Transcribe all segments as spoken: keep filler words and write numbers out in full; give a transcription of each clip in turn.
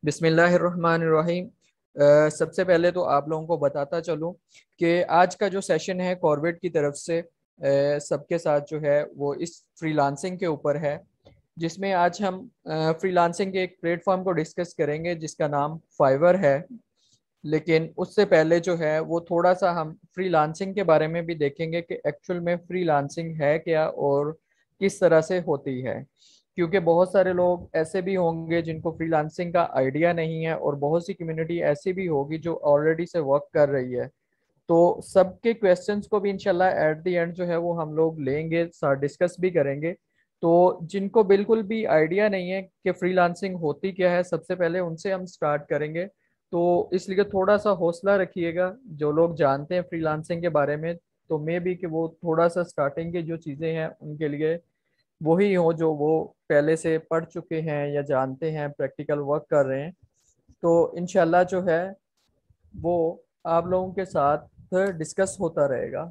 बिस्मिल्लाहिर्रहमानिर्रहीम। अ, सबसे पहले तो आप लोगों को बताता चलूं कि आज का जो सेशन है कॉर्बेट की तरफ से अ, सबके साथ जो है वो इस फ्रीलांसिंग के ऊपर है, जिसमें आज हम फ्रीलांसिंग के एक प्लेटफॉर्म को डिस्कस करेंगे जिसका नाम फाइवर है। लेकिन उससे पहले जो है वो थोड़ा सा हम फ्रीलांसिंग के बारे में भी देखेंगे कि एक्चुअल में फ्रीलांसिंग है क्या और किस तरह से होती है, क्योंकि बहुत सारे लोग ऐसे भी होंगे जिनको फ्रीलांसिंग का आइडिया नहीं है और बहुत सी कम्युनिटी ऐसी भी होगी जो ऑलरेडी से वर्क कर रही है। तो सबके क्वेश्चंस को भी इंशाल्लाह एट द एंड जो है वो हम लोग लेंगे, साथ डिस्कस भी करेंगे। तो जिनको बिल्कुल भी आइडिया नहीं है कि फ्रीलांसिंग होती क्या है, सबसे पहले उनसे हम स्टार्ट करेंगे। तो इसलिए थोड़ा सा हौसला रखिएगा, जो लोग जानते हैं फ्रीलांसिंग के बारे में तो मे भी कि वो थोड़ा सा स्टार्टिंग की जो चीज़ें हैं उनके लिए वही हो जो वो पहले से पढ़ चुके हैं या जानते हैं, प्रैक्टिकल वर्क कर रहे हैं। तो इंशाल्लाह जो है वो आप लोगों के साथ डिस्कस होता रहेगा।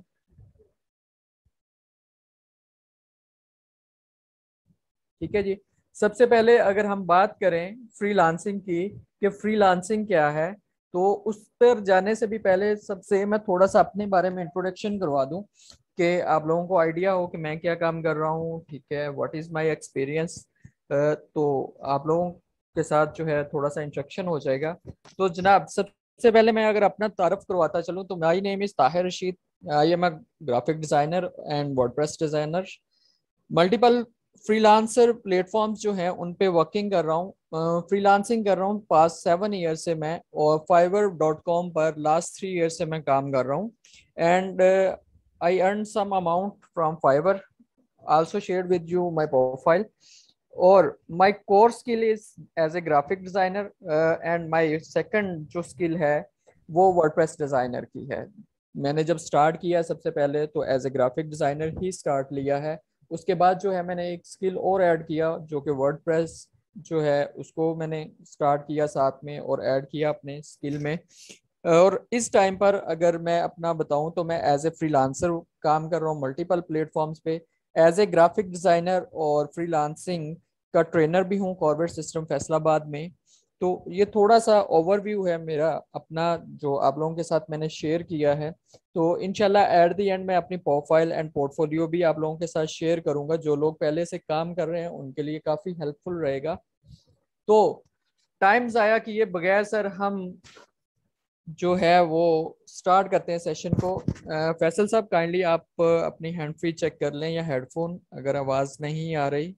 ठीक है जी। सबसे पहले अगर हम बात करें फ्रीलांसिंग की कि फ्रीलांसिंग क्या है, तो उस पर जाने से भी पहले सबसे मैं थोड़ा सा अपने बारे में इंट्रोडक्शन करवा दूं कि आप लोगों को आइडिया हो कि मैं क्या काम कर रहा हूँ। ठीक है, व्हाट इज़ माय एक्सपीरियंस। तो आप लोगों के साथ जो है थोड़ा सा इंट्रोडक्शन हो जाएगा। तो जनाब, सबसे पहले मैं अगर अपना तारुफ करवाता चलूँ तो my name is Tahir Rashid. I am a graphic designer and WordPress designer. Multiple freelancer platforms जो हैं उन पे वर्किंग कर रहा हूँ, फ्रीलांसिंग कर रहा हूँ पास्ट सेवन ईयर से मैं, और फाइवर डॉट कॉम पर लास्ट थ्री ईयर से मैं काम कर रहा हूँ। And I earn some amount from Fiverr, also share with you my profile. और my core skill is as a graphic designer and my second जो स्किल है वो वर्डप्रेस डिज़ाइनर की है। मैंने जब स्टार्ट किया सबसे पहले तो एज ए ग्राफिक डिज़ाइनर ही स्टार्ट लिया है। उसके बाद जो है मैंने एक स्किल और ऐड किया जो कि वर्डप्रेस जो है उसको मैंने स्टार्ट किया साथ में और ऐड किया अपने स्किल में। और इस टाइम पर अगर मैं अपना बताऊं तो मैं एज ए फ्रीलांसर काम कर रहा हूँ मल्टीपल प्लेटफॉर्म्स पे, एज ए ग्राफिक डिज़ाइनर और फ्रीलांसिंग का ट्रेनर भी हूँ कॉर्बेट सिस्टम फैसलाबाद में। तो ये थोड़ा सा ओवरव्यू है मेरा अपना जो आप लोगों के साथ मैंने शेयर किया है। तो इनशाला एट द एंड मैं अपनी प्रोफाइल एंड पोर्टफोलियो भी आप लोगों के साथ शेयर करूंगा, जो लोग पहले से काम कर रहे हैं उनके लिए काफ़ी हेल्पफुल रहेगा। तो टाइम ज़ाया किए बगैर सर हम जो है वो स्टार्ट करते हैं सेशन को। अ, फैसल साहब, काइंडली आप अ, अपनी हैंड फ्री चेक कर लें या हेडफोन अगर आवाज़ नहीं आ रही।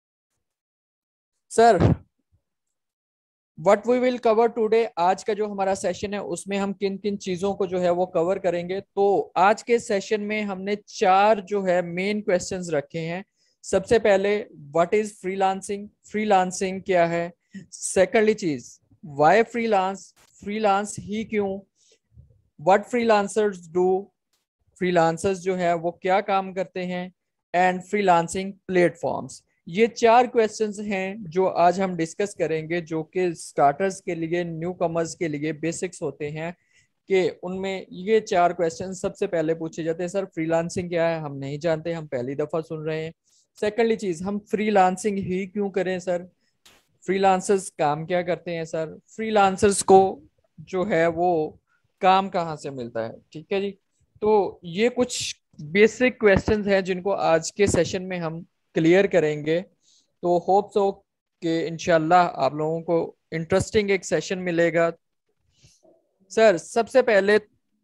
Sir, what we will cover today, आज का जो हमारा सेशन है उसमें हम किन किन चीजों को जो है वो कवर करेंगे। तो आज के सेशन में हमने चार जो है मेन क्वेश्चंस रखे हैं। सबसे पहले, व्हाट इज फ्रीलांसिंग, फ्रीलांसिंग क्या है। सेकंडली चीज, व्हाई फ्रीलांस, फ्रीलांस ही क्यों, व्हाट फ्रीलांसर्स डू, फ्रीलांसर्स जो है वो क्या काम करते हैं, एंड फ्रीलांसिंग प्लेटफॉर्म्स। ये चार क्वेश्चंस हैं जो आज हम डिस्कस करेंगे, जो कि स्टार्टर्स के लिए, न्यू कमर्स के लिए बेसिक्स होते हैं। कि उनमें ये चार क्वेश्चन सबसे पहले पूछे जाते हैं। सर, फ्रीलांसिंग क्या है, हम नहीं जानते, हम पहली दफा सुन रहे हैं। सेकेंडली चीज, हम फ्रीलांसिंग ही क्यों करें सर, फ्रीलांसर्स काम क्या करते हैं सर, फ्रीलांसर्स को जो है वो काम कहाँ से मिलता है। ठीक है जी। तो ये कुछ बेसिक क्वेश्चंस हैं जिनको आज के सेशन में हम क्लियर करेंगे। तो होप सो कि इंशाल्लाह आप लोगों को इंटरेस्टिंग एक सेशन मिलेगा। सर, सबसे पहले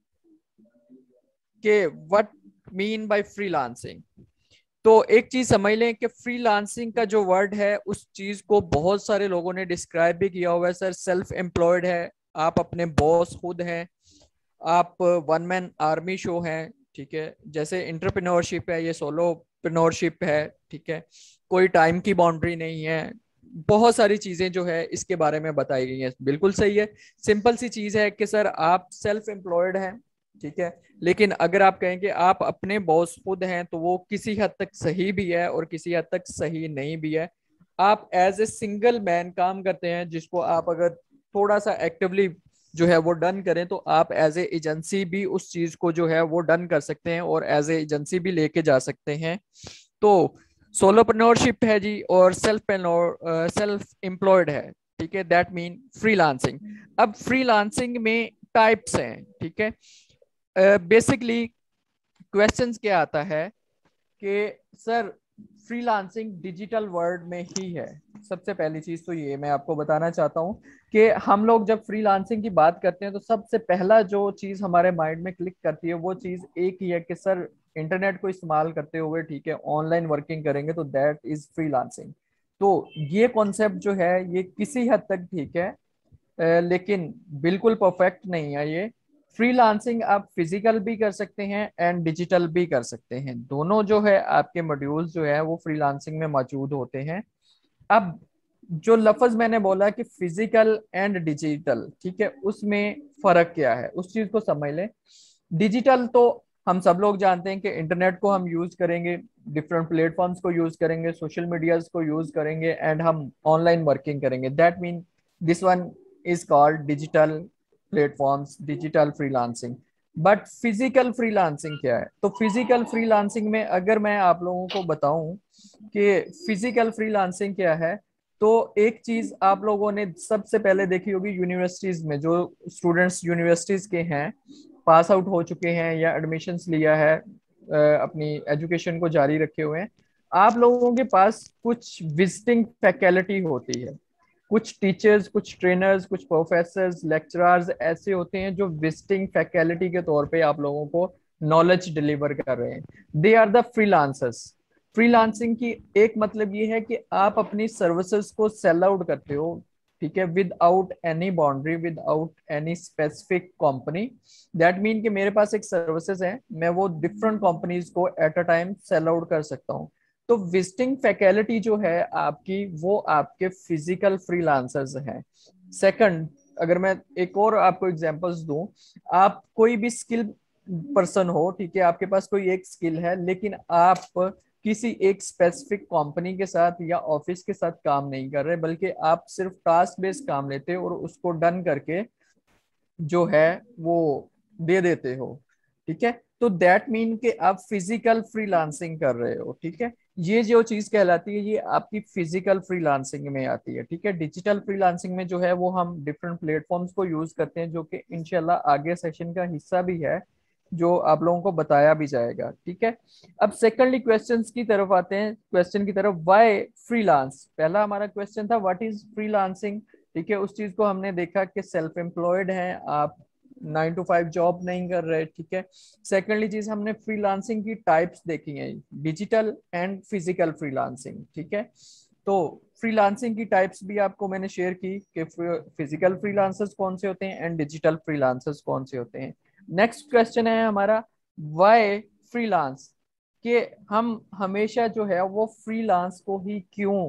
कि व्हाट मीन बाय फ्रीलांसिंग, तो एक चीज समझ लें कि फ्रीलांसिंग का जो वर्ड है उस चीज को बहुत सारे लोगों ने डिस्क्राइब भी किया हुआ है सर। सेल्फ एम्प्लॉयड है, आप अपने बॉस खुद हैं, आप वन मैन आर्मी शो है। ठीक है, जैसे इंटरप्रेन्योरशिप है, ये सोलोप्रेन्योरशिप है। ठीक है, कोई टाइम की बाउंड्री नहीं है, बहुत सारी चीजें जो है इसके बारे में बताई गई हैं। बिल्कुल सही है। सिंपल सी चीज है कि सर आप सेल्फ एम्प्लॉयड हैं। ठीक है, लेकिन अगर आप कहें कि आप अपने बॉस खुद हैं तो वो किसी हद तक सही भी है और किसी हद तक सही नहीं भी है। आप एज ए सिंगल मैन काम करते हैं, जिसको आप अगर थोड़ा सा एक्टिवली जो है वो डन करें तो आप एज ए एजेंसी भी उस चीज को जो है वो डन कर सकते हैं और एज ए एजेंसी भी लेके जा सकते हैं। तो सोलोप्रेन्योरशिप है जी, और सेल्फ सेल्फ एम्प्लॉयड है। ठीक है, दैट मीन फ्रीलांसिंग। अब फ्रीलांसिंग में टाइप्स हैं, ठीक है। बेसिकली क्वेश्चंस क्या आता है कि सर फ्रीलांसिंग डिजिटल वर्ल्ड में ही है। सबसे पहली चीज तो ये मैं आपको बताना चाहता हूँ कि हम लोग जब फ्रीलांसिंग की बात करते हैं तो सबसे पहला जो चीज हमारे माइंड में क्लिक करती है वो चीज एक ही है कि सर इंटरनेट को इस्तेमाल करते हुए, ठीक है, ऑनलाइन वर्किंग करेंगे तो दैट इज फ्रीलांसिंग। तो ये कॉन्सेप्ट जो है ये किसी हद तक ठीक है, अ, लेकिन बिल्कुल परफेक्ट नहीं है ये। फ्रीलांसिंग आप फिजिकल भी कर सकते हैं एंड डिजिटल भी कर सकते हैं, दोनों जो है आपके मॉड्यूल्स जो है वो फ्रीलांसिंग में मौजूद होते हैं। अब जो लफ्ज मैंने बोला कि फिजिकल एंड डिजिटल, ठीक है, उसमें फर्क क्या है उस चीज को समझ लें। डिजिटल तो हम सब लोग जानते हैं कि इंटरनेट को हम यूज करेंगे, डिफरेंट प्लेटफॉर्म्स को यूज करेंगे, सोशल मीडियाज को यूज करेंगे एंड हम ऑनलाइन वर्किंग करेंगे, that mean this one is called digital platforms, digital freelancing. But physical freelancing क्या है? तो फिजिकल फ्रीलांसिंग में अगर मैं आप लोगों को बताऊं कि फिजिकल फ्रीलांसिंग क्या है, तो एक चीज आप लोगों ने सबसे पहले देखी होगी यूनिवर्सिटीज में, जो स्टूडेंट्स यूनिवर्सिटीज के हैं, पास आउट हो चुके हैं या एडमिशन्स लिया है, अ, अपनी एजुकेशन को जारी रखे हुए हैं, आप लोगों के पास कुछ विजिटिंग फैकल्टी होती है। कुछ टीचर्स, कुछ ट्रेनर्स, कुछ प्रोफेसर्स, लेक्चरर्स ऐसे होते हैं जो विजिटिंग फैकल्टी के तौर पे आप लोगों को नॉलेज डिलीवर कर रहे हैं। They are the freelancers. Freelancing की एक मतलब ये है कि आप अपनी सर्विसेज को सेल आउट करते हो, ठीक है, without any boundary, without any specific company. That mean कि मेरे पास एक सर्विसेज है, मैं वो डिफरेंट कंपनीज को at a time sell out कर सकता हूँ। तो विजिटिंग फैकल्टी जो है आपकी, वो आपके फिजिकल फ्रीलांसर्स हैं। सेकंड, अगर मैं एक और आपको एग्जांपल्स दूं, आप कोई भी स्किल पर्सन हो, ठीक है, आपके पास कोई एक स्किल है लेकिन आप किसी एक स्पेसिफिक कंपनी के साथ या ऑफिस के साथ काम नहीं कर रहे, बल्कि आप सिर्फ टास्क बेस्ड काम लेते हो और उसको डन करके जो है वो दे देते हो, ठीक है, तो दैट मीन कि आप फिजिकल फ्रीलांसिंग कर रहे हो, ठीक है। ये जो चीज कहलाती है ये आपकी फिजिकल फ्रीलांसिंग में आती है, ठीक है। डिजिटल फ्रीलांसिंग में जो है वो हम डिफरेंट प्लेटफॉर्म्स को यूज करते हैं, जो कि इंशाल्लाह आगे सेशन का हिस्सा भी है, जो आप लोगों को बताया भी जाएगा, ठीक है। अब सेकंडली क्वेश्चंस की तरफ आते हैं, क्वेश्चन की तरफ, व्हाई फ्रीलांस। पहला हमारा क्वेश्चन था व्हाट इज फ्रीलांसिंग, ठीक है, उस चीज को हमने देखा कि सेल्फ एम्प्लॉयड हैं आप, नाइन टू फाइव जॉब नहीं कर रहे, ठीक है। सेकेंडली चीज हमने फ्रीलांसिंग की टाइप्स देखी हैं, डिजिटल एंड फिजिकल फ्रीलांसिंग, ठीक है। तो फ्रीलांसिंग की टाइप्स भी आपको मैंने शेयर की कि फिजिकल फ्रीलांसर्स कौन से होते हैं एंड डिजिटल फ्रीलांसर्स कौन से होते हैं। नेक्स्ट क्वेश्चन है हमारा व्हाई फ्रीलांस, कि हम हमेशा जो है वो फ्रीलांस को ही क्यों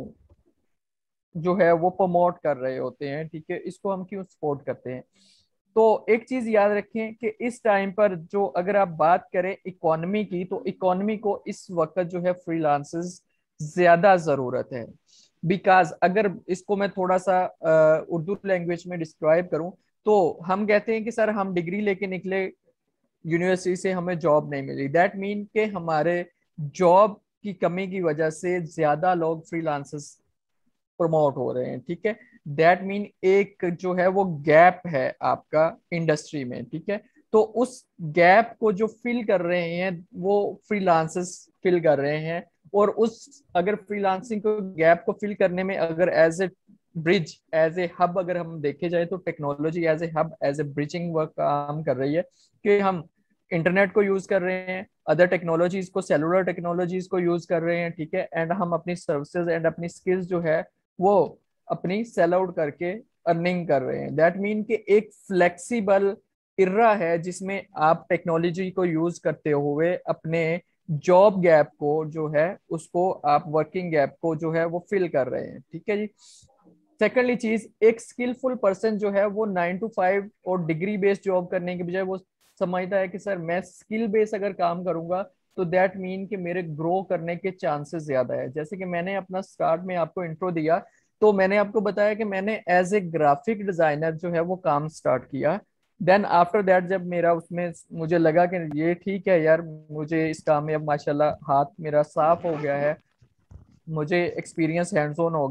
जो है वो प्रमोट कर रहे होते हैं, ठीक है, इसको हम क्यों सपोर्ट करते हैं। तो एक चीज याद रखें कि इस टाइम पर जो अगर आप बात करें इकोनॉमी की, तो इकोनॉमी को इस वक्त जो है फ्रीलांसर्स ज्यादा जरूरत है। बिकॉज अगर इसको मैं थोड़ा सा अ, उर्दू लैंग्वेज में डिस्क्राइब करूं, तो हम कहते हैं कि सर हम डिग्री लेके निकले यूनिवर्सिटी से, हमें जॉब नहीं मिली, दैट मीन के हमारे जॉब की कमी की वजह से ज्यादा लोग फ्रीलांसर्स प्रमोट हो रहे हैं, ठीक है। दैट मीन एक जो है वो गैप है आपका इंडस्ट्री में, ठीक है। तो उस गैप को जो फिल कर रहे हैं वो फ्रीलांसर्स फिल कर रहे हैं। और उस अगर फ्रीलांसिंग को गैप को फिल करने में अगर as a bridge, as a hub अगर हम देखे जाए, तो technology as a hub, as a bridging work काम कर रही है कि हम इंटरनेट को यूज कर रहे हैं, अदर टेक्नोलॉजीज को, सेलुलर टेक्नोलॉजीज को यूज कर रहे हैं, ठीक है, एंड हम अपनी सर्विसेज एंड अपनी स्किल्स जो है वो अपनी सेल आउट करके अर्निंग कर रहे हैं। दैट मीन कि एक फ्लेक्सिबल इर्रा है जिसमें आप टेक्नोलॉजी को यूज करते हुए अपने जॉब गैप को जो है उसको आप वर्किंग गैप को जो है वो फिल कर रहे हैं, ठीक है जी। सेकेंडली चीज, एक स्किलफुल पर्सन जो है वो नाइन टू फाइव और डिग्री बेस्ड जॉब करने के बजाय वो समझता है कि सर मैं स्किल बेस्ड अगर काम करूंगा तो दैट मीन कि मेरे ग्रो करने के चांसेस ज्यादा है। जैसे कि मैंने अपना स्टार्ट में आपको इंट्रो दिया, तो मैंने आपको बताया कि मैंने एज ए ग्राफिक डिजाइनर जो है वो काम स्टार्ट किया। देन आफ्टर दैट जब मेरा उसमें मुझे लगा कि ये ठीक है यार, मुझे इस काम में अब माशाल्लाह हाथ मेरा साफ हो गया है, मुझे एक्सपीरियंस हैंड्स ऑन हो गया है,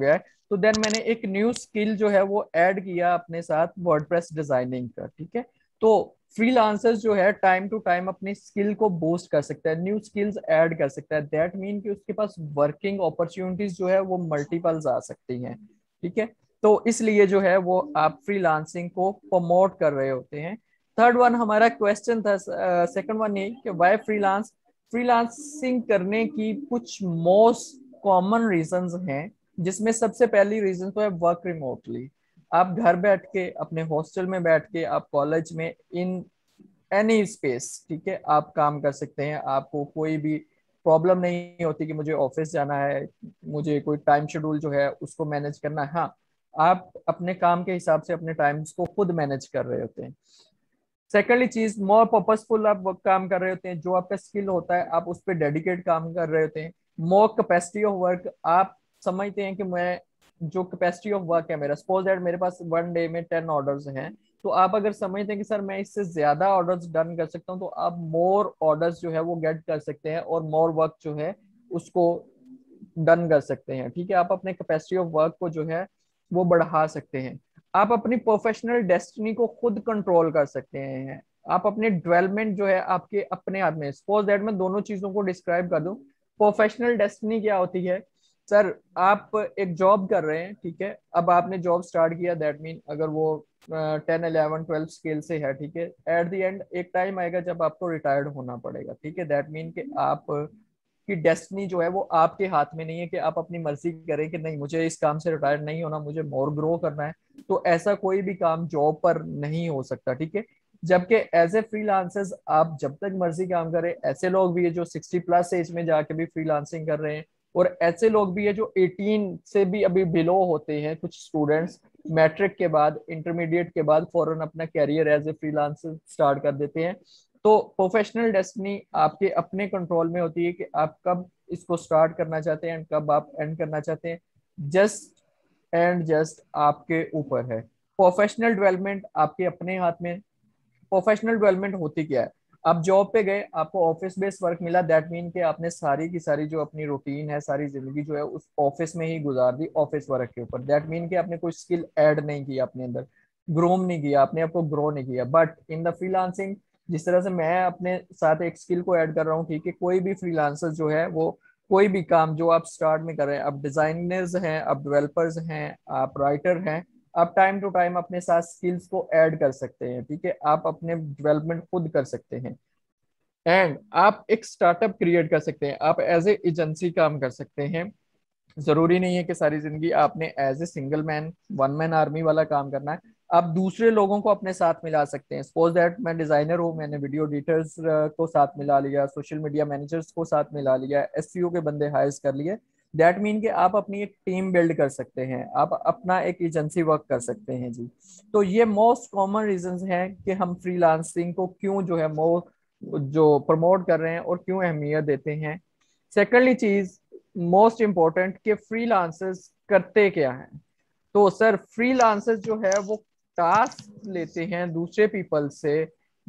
तो देन मैंने एक न्यू स्किल जो है वो ऐड किया अपने साथ, वर्डप्रेस डिजाइनिंग का, ठीक है। तो फ्रीलांसर्स जो है टाइम टू टाइम अपनी स्किल को बूस्ट कर सकता है, न्यू स्किल्स ऐड कर सकता है, दैट मीन कि उसके पास वर्किंग अपॉर्चुनिटीज जो है वो मल्टीपल्स आ सकती हैं, ठीक है। तो इसलिए जो है वो आप फ्रीलांसिंग को प्रमोट कर रहे होते हैं। थर्ड वन हमारा क्वेश्चन था, सेकंड वन ये कि वाई फ्रीलांस, फ्रीलांसिंग करने की कुछ मोस्ट कॉमन रीजंस हैं, जिसमें सबसे पहली रीजन तो है वर्क रिमोटली। आप घर बैठ के, अपने हॉस्टल में बैठ के, आप कॉलेज में, इन एनी स्पेस, ठीक है, आप काम कर सकते हैं। आपको कोई भी प्रॉब्लम नहीं होती कि मुझे ऑफिस जाना है, मुझे कोई टाइम शेड्यूल जो है उसको मैनेज करना है। हाँ, आप अपने काम के हिसाब से अपने टाइम्स को खुद मैनेज कर रहे होते हैं। सेकेंडली चीज, मोर पर्पसफुल आप वर्क काम कर रहे होते हैं, जो आपका स्किल होता है आप उस पर डेडिकेट काम कर रहे होते हैं। मोर कैपेसिटी ऑफ वर्क, आप समझते हैं कि मैं, जो कैपेसिटी ऑफ वर्क है मेरा, सपोज दैट मेरे पास वन डे में टेन ऑर्डर्स हैं, तो आप अगर समझते हैं कि सर मैं इससे ज्यादा ऑर्डर्स डन कर सकता हूँ, तो आप मोर ऑर्डर्स जो है वो गेट कर सकते हैं और मोर वर्क जो है उसको डन कर सकते हैं, ठीक है। आप अपने कैपेसिटी ऑफ वर्क को जो है वो बढ़ा सकते हैं। आप अपनी प्रोफेशनल डेस्टिनी को खुद कंट्रोल कर सकते हैं। आप अपने डेवलपमेंट जो है आपके अपने हाथ में, सपोज दैट मैं दोनों चीजों को डिस्क्राइब कर दूं। प्रोफेशनल डेस्टिनी क्या होती है सर, आप एक जॉब कर रहे हैं, ठीक है, अब आपने जॉब स्टार्ट किया, दैट मीन अगर वो टेन इलेवन ट्वेल्व स्केल से है, ठीक है, एट द एंड एक टाइम आएगा जब आपको रिटायर्ड होना पड़ेगा, ठीक है। दैट मीन कि आप कि डेस्टिनी जो है वो आपके हाथ में नहीं है कि आप अपनी मर्जी करें कि नहीं मुझे इस काम से रिटायर नहीं होना, मुझे मोर ग्रो करना है। तो ऐसा कोई भी काम जॉब पर नहीं हो सकता, ठीक है। जबकि एज ए फ्रीलांसर्स आप जब तक मर्जी काम करें, ऐसे लोग भी है जो सिक्सटी प्लस एज में जाके भी फ्रीलांसिंग कर रहे हैं, और ऐसे लोग भी है जो एटीन से भी अभी बिलो होते हैं, कुछ स्टूडेंट्स मैट्रिक के बाद, इंटरमीडिएट के बाद फौरन अपना career as a freelancer start कर देते हैं। तो प्रोफेशनल डेस्टिनी आपके अपने कंट्रोल में होती है कि आप कब इसको स्टार्ट करना चाहते हैं एंड कब आप एंड करना चाहते हैं। जस्ट एंड जस्ट आपके ऊपर है। प्रोफेशनल डेवलपमेंट आपके अपने हाथ में। प्रोफेशनल डेवलपमेंट होती क्या है, आप जॉब पे गए, आपको ऑफिस बेस्ड वर्क मिला, दैट मीन कि आपने सारी की सारी जो अपनी रूटीन है, सारी जिंदगी जो है उस ऑफिस में ही गुजार दी, ऑफिस वर्क के ऊपर। दैट मीन कि आपने कोई स्किल ऐड नहीं किया अपने अंदर, ग्रोम नहीं किया, आपने आपको ग्रो नहीं किया। बट इन द फ्रीलांसिंग, जिस तरह से मैं अपने साथ एक स्किल को ऐड कर रहा हूँ, ठीक है, कोई भी फ्रीलांसर जो है वो कोई भी काम जो आप स्टार्ट में कर रहे हैं, आप डिजाइनर्स हैं, आप डेवलपर्स हैं, आप राइटर हैं, आप टाइम टू टाइम अपने साथ स्किल्स को ऐड कर सकते हैं, ठीक है। आप अपने डेवलपमेंट खुद कर सकते हैं, एंड आप एक स्टार्टअप क्रिएट कर सकते हैं, आप एज ए एजेंसी काम कर सकते हैं। जरूरी नहीं है कि सारी जिंदगी आपने as a single man, one man army वाला काम करना है। आप दूसरे लोगों को अपने साथ मिला सकते हैं। सपोज दैट मैं डिजाइनर हूँ, मैंने वीडियो एडिटर्स को साथ मिला लिया, सोशल मीडिया मैनेजर्स को साथ मिला लिया, एसईओ के बंदे हायर कर लिए। दैट मीन कि आप अपनी एक टीम बिल्ड कर सकते हैं, आप अपना एक एजेंसी वर्क कर सकते हैं जी। तो ये मोस्ट कॉमन रीजंस हैं कि हम फ्रीलांसिंग को क्यों जो है मो जो प्रमोट कर रहे हैं और क्यों अहमियत देते हैं। सेकेंडली चीज, मोस्ट इम्पोर्टेंट, कि फ्रीलांसर्स करते क्या हैं। तो सर फ्रीलांसर्स जो है वो टास्क लेते हैं दूसरे पीपल से,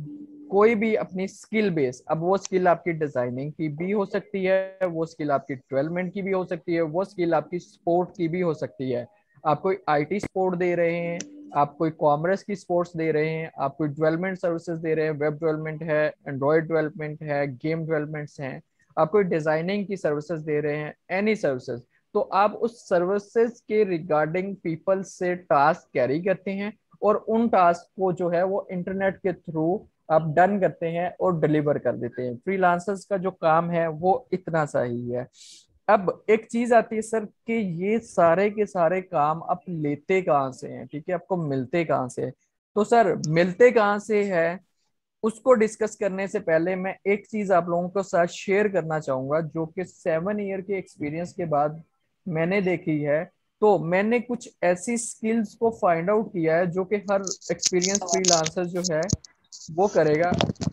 कोई भी अपनी स्किल बेस। अब वो स्किल आपकी डिजाइनिंग की भी हो सकती है, वो स्किल आपकी डेवलपमेंट की भी हो सकती है, वो स्किल आपकी स्पोर्ट की भी हो सकती है। आप कोई आईटी सपोर्ट दे रहे हैं, आप कोई कॉमर्स की स्पोर्ट्स दे रहे हैं, आप कोई डेवलपमेंट सर्विसेज दे रहे हैं, वेब डेवलपमेंट है, एंड्रॉयड डेवलपमेंट है, गेम डेवलपमेंट्स हैं, आप कोई डिजाइनिंग की सर्विसेज दे रहे हैं, एनी सर्विसेज, तो आप उस सर्विसेज के रिगार्डिंग पीपल से टास्क कैरी करते हैं, और उन टास्क को जो है वो इंटरनेट के थ्रू आप डन करते हैं और डिलीवर कर देते हैं। फ्रीलांसर्स का जो काम है वो इतना सा ही है। अब एक चीज आती है सर कि ये सारे के सारे काम आप लेते कहाँ से हैं, ठीक है, आपको मिलते कहाँ से हैं? तो सर मिलते कहाँ से है, उसको डिस्कस करने से पहले मैं एक चीज आप लोगों को साथ शेयर करना चाहूंगा, जो कि सेवन ईयर के एक्सपीरियंस के बाद मैंने देखी है। तो मैंने कुछ ऐसी स्किल्स को फाइंड आउट किया है जो कि हर एक्सपीरियंस फ्रीलांसर जो है वो करेगा।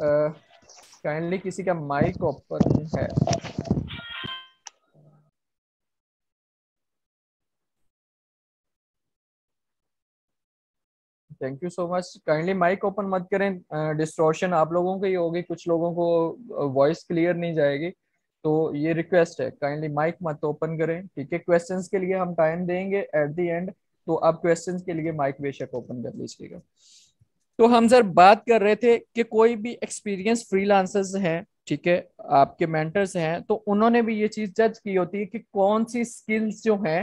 काइंडली किसी का माइक ओपन है? Thank you so much. Kindly mic open मत करें, डिस्टॉर्शन आप लोगों की ही होगी, कुछ लोगों को वॉइस क्लियर नहीं जाएगी। तो ये रिक्वेस्ट है, काइंडली माइक मत ओपन करें, ठीक है। क्वेश्चंस के लिए हम टाइम देंगे एट द एंड, तो आप क्वेश्चंस के लिए माइक बेशक ओपन कर लीजिएगा। तो हम सर बात कर रहे थे कि कोई भी एक्सपीरियंस फ्रीलांसर्स हैं, ठीक है, आपके मेंटर्स हैं, तो उन्होंने भी ये चीज जज की होती है कि कौन सी स्किल्स जो हैं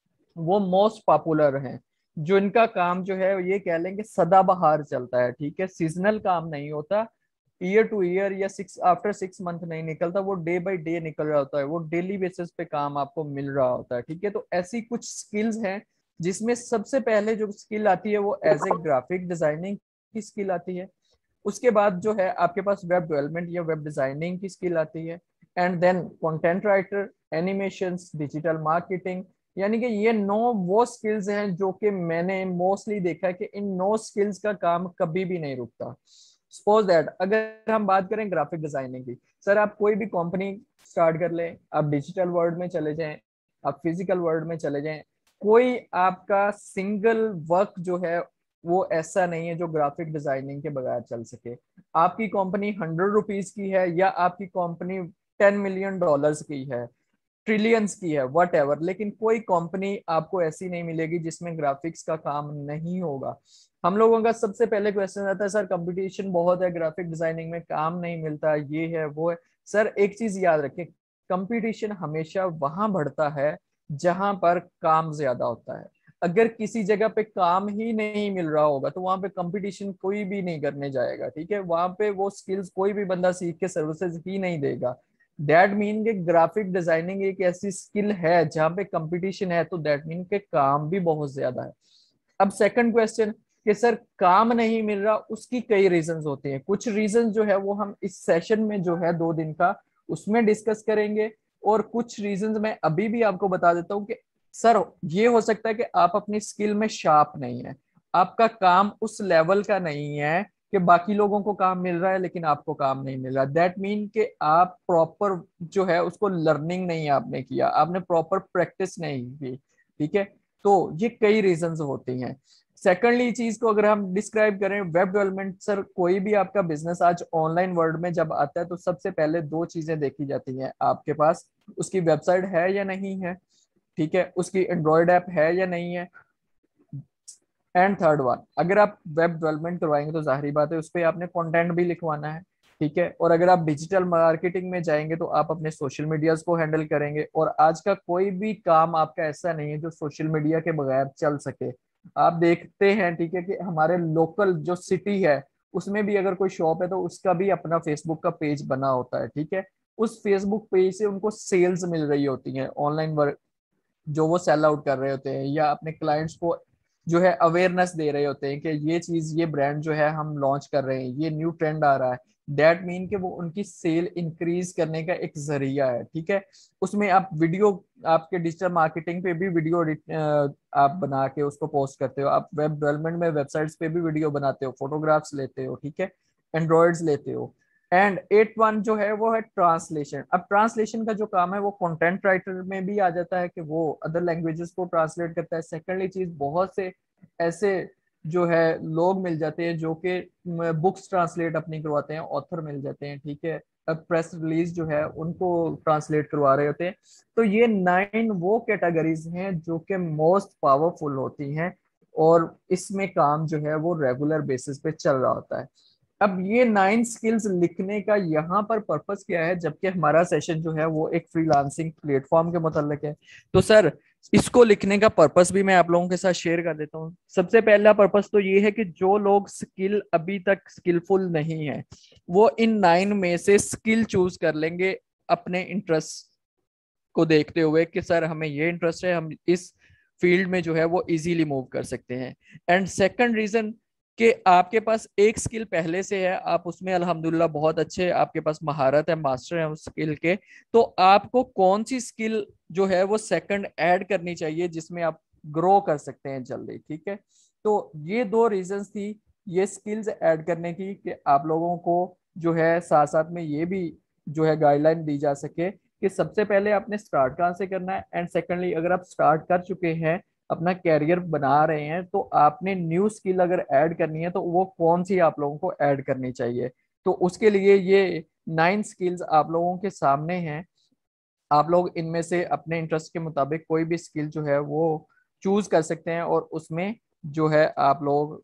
वो मोस्ट पॉपुलर हैं, जो इनका काम जो है ये कह लेंगे सदाबहार चलता है, ठीक है, सीजनल काम नहीं होता, ईयर टू ईयर या सिक्स आफ्टर सिक्स मंथ नहीं निकलता, वो डे बाय डे निकल रहा होता है, वो डेली बेसिस पे काम आपको मिल रहा होता है, ठीक है। तो ऐसी कुछ स्किल्स हैं जिसमें सबसे पहले जो स्किल आती है वो एज ए ग्राफिक डिजाइनिंग की स्किल आती है। उसके बाद जो है आपके पास वेब डेवलपमेंट या वेब डिजाइनिंग की स्किल आती है, and then content writer, animations, digital marketing. यानी कि ये नौ वो स्किल्स हैं जो कि मैंने मोस्टली देखा है कि इन नौ स्किल्स का काम कभी भी नहीं रुकता। सपोज दैट अगर हम बात करें ग्राफिक डिजाइनिंग की, सर आप कोई भी कंपनी स्टार्ट कर लें, आप डिजिटल वर्ल्ड में चले जाएं, आप फिजिकल वर्ल्ड में चले जाएं, कोई आपका सिंगल वर्क जो है वो ऐसा नहीं है जो ग्राफिक डिजाइनिंग के बगैर चल सके। आपकी कंपनी हंड्रेड रुपीज की है या आपकी कंपनी टेन मिलियन डॉलर्स की है, ट्रिलियंस की है, वट एवर, लेकिन कोई कंपनी आपको ऐसी नहीं मिलेगी जिसमें ग्राफिक्स का काम नहीं होगा। हम लोगों का सबसे पहले क्वेश्चन आता है सर कंपटीशन बहुत है, ग्राफिक डिजाइनिंग में काम नहीं मिलता, ये है वो है। सर एक चीज याद रखें, कंपटीशन हमेशा वहां बढ़ता है जहां पर काम ज्यादा होता है। अगर किसी जगह पे काम ही नहीं मिल रहा होगा तो वहां पे कंपटीशन कोई भी नहीं करने जाएगा, ठीक है, वहां पे वो स्किल्स कोई भी बंदा सीख के सर्विसेज ही नहीं देगा। दैट मीन के ग्राफिक डिजाइनिंग एक ऐसी स्किल है जहां पे कंपटीशन है, तो दैट मीन के काम भी बहुत ज्यादा है। अब सेकंड क्वेश्चन कि सर काम नहीं मिल रहा, उसकी कई रीजंस होते हैं। कुछ रीजन जो है वो हम इस सेशन में जो है दो दिन का उसमें डिस्कस करेंगे, और कुछ रीजंस मैं अभी भी आपको बता देता हूँ कि सर ये हो सकता है कि आप अपनी स्किल में शार्प नहीं है, आपका काम उस लेवल का नहीं है कि बाकी लोगों को काम मिल रहा है लेकिन आपको काम नहीं मिल रहा। दैट मीन कि आप प्रॉपर जो है उसको लर्निंग नहीं आपने किया, आपने प्रॉपर प्रैक्टिस नहीं की, ठीक है। तो ये कई रीजंस होती हैं। सेकेंडली चीज को अगर हम डिस्क्राइब करें, वेब डेवलपमेंट, सर कोई भी आपका बिजनेस आज ऑनलाइन वर्ल्ड में जब आता है तो सबसे पहले दो चीजें देखी जाती हैं, आपके पास उसकी वेबसाइट है या नहीं है, ठीक है, उसकी एंड्रॉयड ऐप है या नहीं है, एंड थर्ड वन, अगर आप वेब डेवलपमेंट करवाएंगे तो जाहिर बात है उस पर आपने कंटेंट भी लिखवाना है, ठीक है। और अगर आप डिजिटल मार्केटिंग में जाएंगे तो आप अपने सोशल मीडियाज को हैंडल करेंगे, और आज का कोई भी काम आपका ऐसा नहीं है जो सोशल मीडिया के बगैर चल सके। आप देखते हैं, ठीक है, कि हमारे लोकल जो सिटी है उसमें भी अगर कोई शॉप है तो उसका भी अपना फेसबुक का पेज बना होता है, ठीक है। उस फेसबुक पेज से उनको सेल्स मिल रही होती हैं, ऑनलाइन जो वो सेल आउट कर रहे होते हैं, या अपने क्लाइंट्स को जो है अवेयरनेस दे रहे होते हैं कि ये चीज, ये ब्रांड जो है हम लॉन्च कर रहे हैं, ये न्यू ट्रेंड आ रहा है। दैट मीन कि वो उनकी सेल इंक्रीज करने का एक जरिया है, ठीक है। उसमें आप वीडियो, आपके डिजिटल मार्केटिंग पे भी वीडियो आप बना के उसको पोस्ट करते हो, आप वेब डेवलपमेंट में वेबसाइट्स पे भी वीडियो बनाते हो, फोटोग्राफ्स लेते हो, ठीक है, एंड्रॉइड्स लेते हो। एंड एट वन जो है वो है ट्रांसलेशन। अब ट्रांसलेशन का जो काम है वो कंटेंट राइटर में भी आ जाता है कि वो अदर लैंग्वेजेस को ट्रांसलेट करता है। सेकेंडली चीज, बहुत से ऐसे जो है लोग मिल जाते हैं जो कि बुक्स ट्रांसलेट अपनी करवाते हैं, ऑथर मिल जाते हैं, ठीक है, अब प्रेस रिलीज जो है उनको ट्रांसलेट करवा रहे होते हैं। तो ये नाइन वो कैटेगरीज हैं जो कि मोस्ट पावरफुल होती हैं, और इसमें काम जो है वो रेगुलर बेसिस पे चल रहा होता है। अब ये नाइन स्किल्स लिखने का यहाँ पर पर्पस क्या है, जबकि हमारा सेशन जो है वो एक फ्रीलांसिंग प्लेटफॉर्म के मुताल्लिक है। तो सर इसको लिखने का पर्पस भी मैं आप लोगों के साथ शेयर कर देता हूँ। सबसे पहला पर्पस तो ये है कि जो लोग स्किल अभी तक स्किलफुल नहीं है वो इन नाइन में से स्किल चूज कर लेंगे अपने इंटरेस्ट को देखते हुए कि सर हमें ये इंटरेस्ट है, हम इस फील्ड में जो है वो इजीली मूव कर सकते हैं। एंड सेकंड रीजन कि आपके पास एक स्किल पहले से है, आप उसमें अल्हम्दुलिल्लाह बहुत अच्छे, आपके पास महारत है, मास्टर है उस स्किल के, तो आपको कौन सी स्किल जो है वो सेकंड ऐड करनी चाहिए जिसमें आप ग्रो कर सकते हैं जल्दी, ठीक है। तो ये दो रीजंस थी ये स्किल्स ऐड करने की, कि आप लोगों को जो है साथ साथ में ये भी जो है गाइडलाइन दी जा सके कि सबसे पहले आपने स्टार्ट कहाँ से करना है, एंड सेकेंडली अगर आप स्टार्ट कर चुके हैं, अपना कैरियर बना रहे हैं, तो आपने न्यू स्किल अगर ऐड करनी है तो वो कौन सी आप लोगों को ऐड करनी चाहिए। तो उसके लिए ये नाइन स्किल्स आप लोगों के सामने हैं, आप लोग इनमें से अपने इंटरेस्ट के मुताबिक कोई भी स्किल जो है वो चूज कर सकते हैं और उसमें जो है आप लोग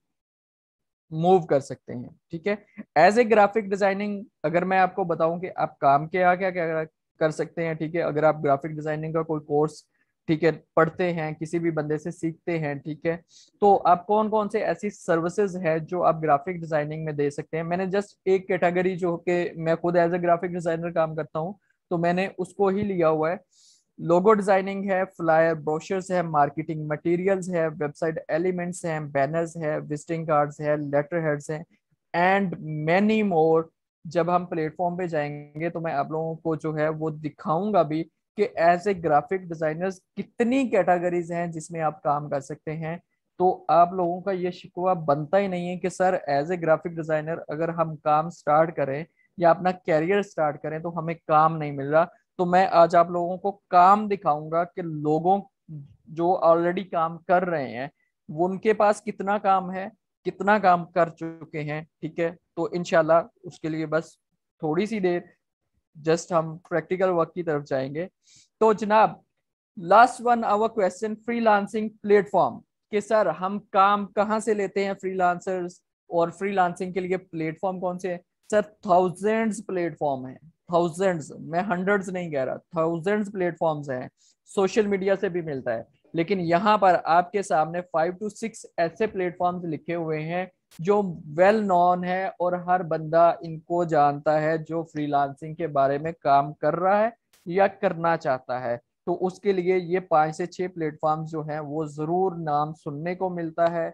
मूव कर सकते हैं। ठीक है, एज ए ग्राफिक डिजाइनिंग अगर मैं आपको बताऊं कि आप काम क्या क्या क्या कर सकते हैं। ठीक है, अगर आप ग्राफिक डिजाइनिंग का कोई कोर्स ठीक है पढ़ते हैं, किसी भी बंदे से सीखते हैं, ठीक है, तो आप कौन कौन से ऐसी सर्विसेज है जो आप ग्राफिक डिजाइनिंग में दे सकते हैं। मैंने जस्ट एक कैटेगरी जो कि मैं खुद एज ए ग्राफिक डिजाइनर काम करता हूं तो मैंने उसको ही लिया हुआ है। लोगो डिजाइनिंग है, फ्लायर ब्रोशर्स है, मार्केटिंग मटेरियल्स है, वेबसाइट एलिमेंट्स हैं, बैनर्स है, विजिटिंग कार्ड्स है, लेटर हेड्स हैं, एंड मैनी मोर। जब हम प्लेटफॉर्म पे जाएंगे तो मैं आप लोगों को जो है वो दिखाऊंगा भी कि एज ए ग्राफिक डिजाइनर्स कितनी कैटेगरीज हैं जिसमें आप काम कर सकते हैं। तो आप लोगों का ये शिकवा बनता ही नहीं है कि sir as a graphic designer अगर हम काम स्टार्ट करें या अपना कैरियर स्टार्ट करें तो हमें काम नहीं मिल रहा। तो मैं आज आप लोगों को काम दिखाऊंगा कि लोगों जो ऑलरेडी काम कर रहे हैं वो उनके पास कितना काम है, कितना काम कर चुके हैं। ठीक है, तो इनशाला उसके लिए बस थोड़ी सी देर जस्ट हम प्रैक्टिकल वर्क की तरफ जाएंगे। तो जनाब, last one hour question, freelancing platform कि सर हम काम कहाँ से लेते हैं फ्रीलांसर्स, और फ्रीलांसिंग के लिए प्लेटफॉर्म कौन से हैं। सर थाउजेंड्स प्लेटफॉर्म है, थाउजेंड्स, मैं हंड्रेड्स नहीं कह रहा, थाउजेंड्स प्लेटफॉर्म्स हैं। सोशल मीडिया से भी मिलता है, लेकिन यहाँ पर आपके सामने फाइव टू सिक्स ऐसे प्लेटफॉर्म्स लिखे हुए हैं जो वेल नोन है और हर बंदा इनको जानता है जो फ्रीलांसिंग के बारे में काम कर रहा है या करना चाहता है। तो उसके लिए ये पांच से छह प्लेटफॉर्म जो हैं वो जरूर नाम सुनने को मिलता है।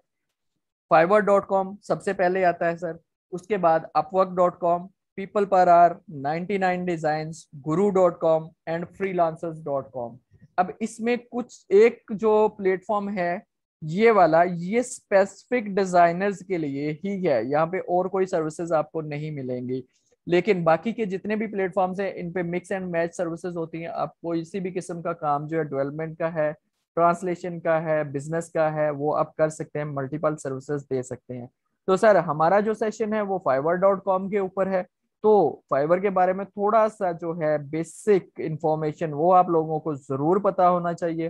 फाइवर डॉट कॉम सबसे पहले आता है सर, उसके बाद Upwork dot com, people per hour, ninety nine designs, Guru dot com and freelancers dot com. अब इसमें कुछ एक जो प्लेटफॉर्म है ये वाला, ये स्पेसिफिक डिजाइनर्स के लिए ही है, यहाँ पे और कोई सर्विसेज आपको नहीं मिलेंगी। लेकिन बाकी के जितने भी प्लेटफॉर्म्स हैं इन पे मिक्स एंड मैच सर्विसेज होती हैं। आपको इसी भी किस्म का काम जो है डेवलपमेंट का है, ट्रांसलेशन का है, बिजनेस का है, वो आप कर सकते हैं, मल्टीपल सर्विसेज दे सकते हैं। तो सर हमारा जो सेशन है वो फाइवर डॉट कॉम के ऊपर है। तो फाइवर के बारे में थोड़ा सा जो है बेसिक इंफॉर्मेशन वो आप लोगों को जरूर पता होना चाहिए।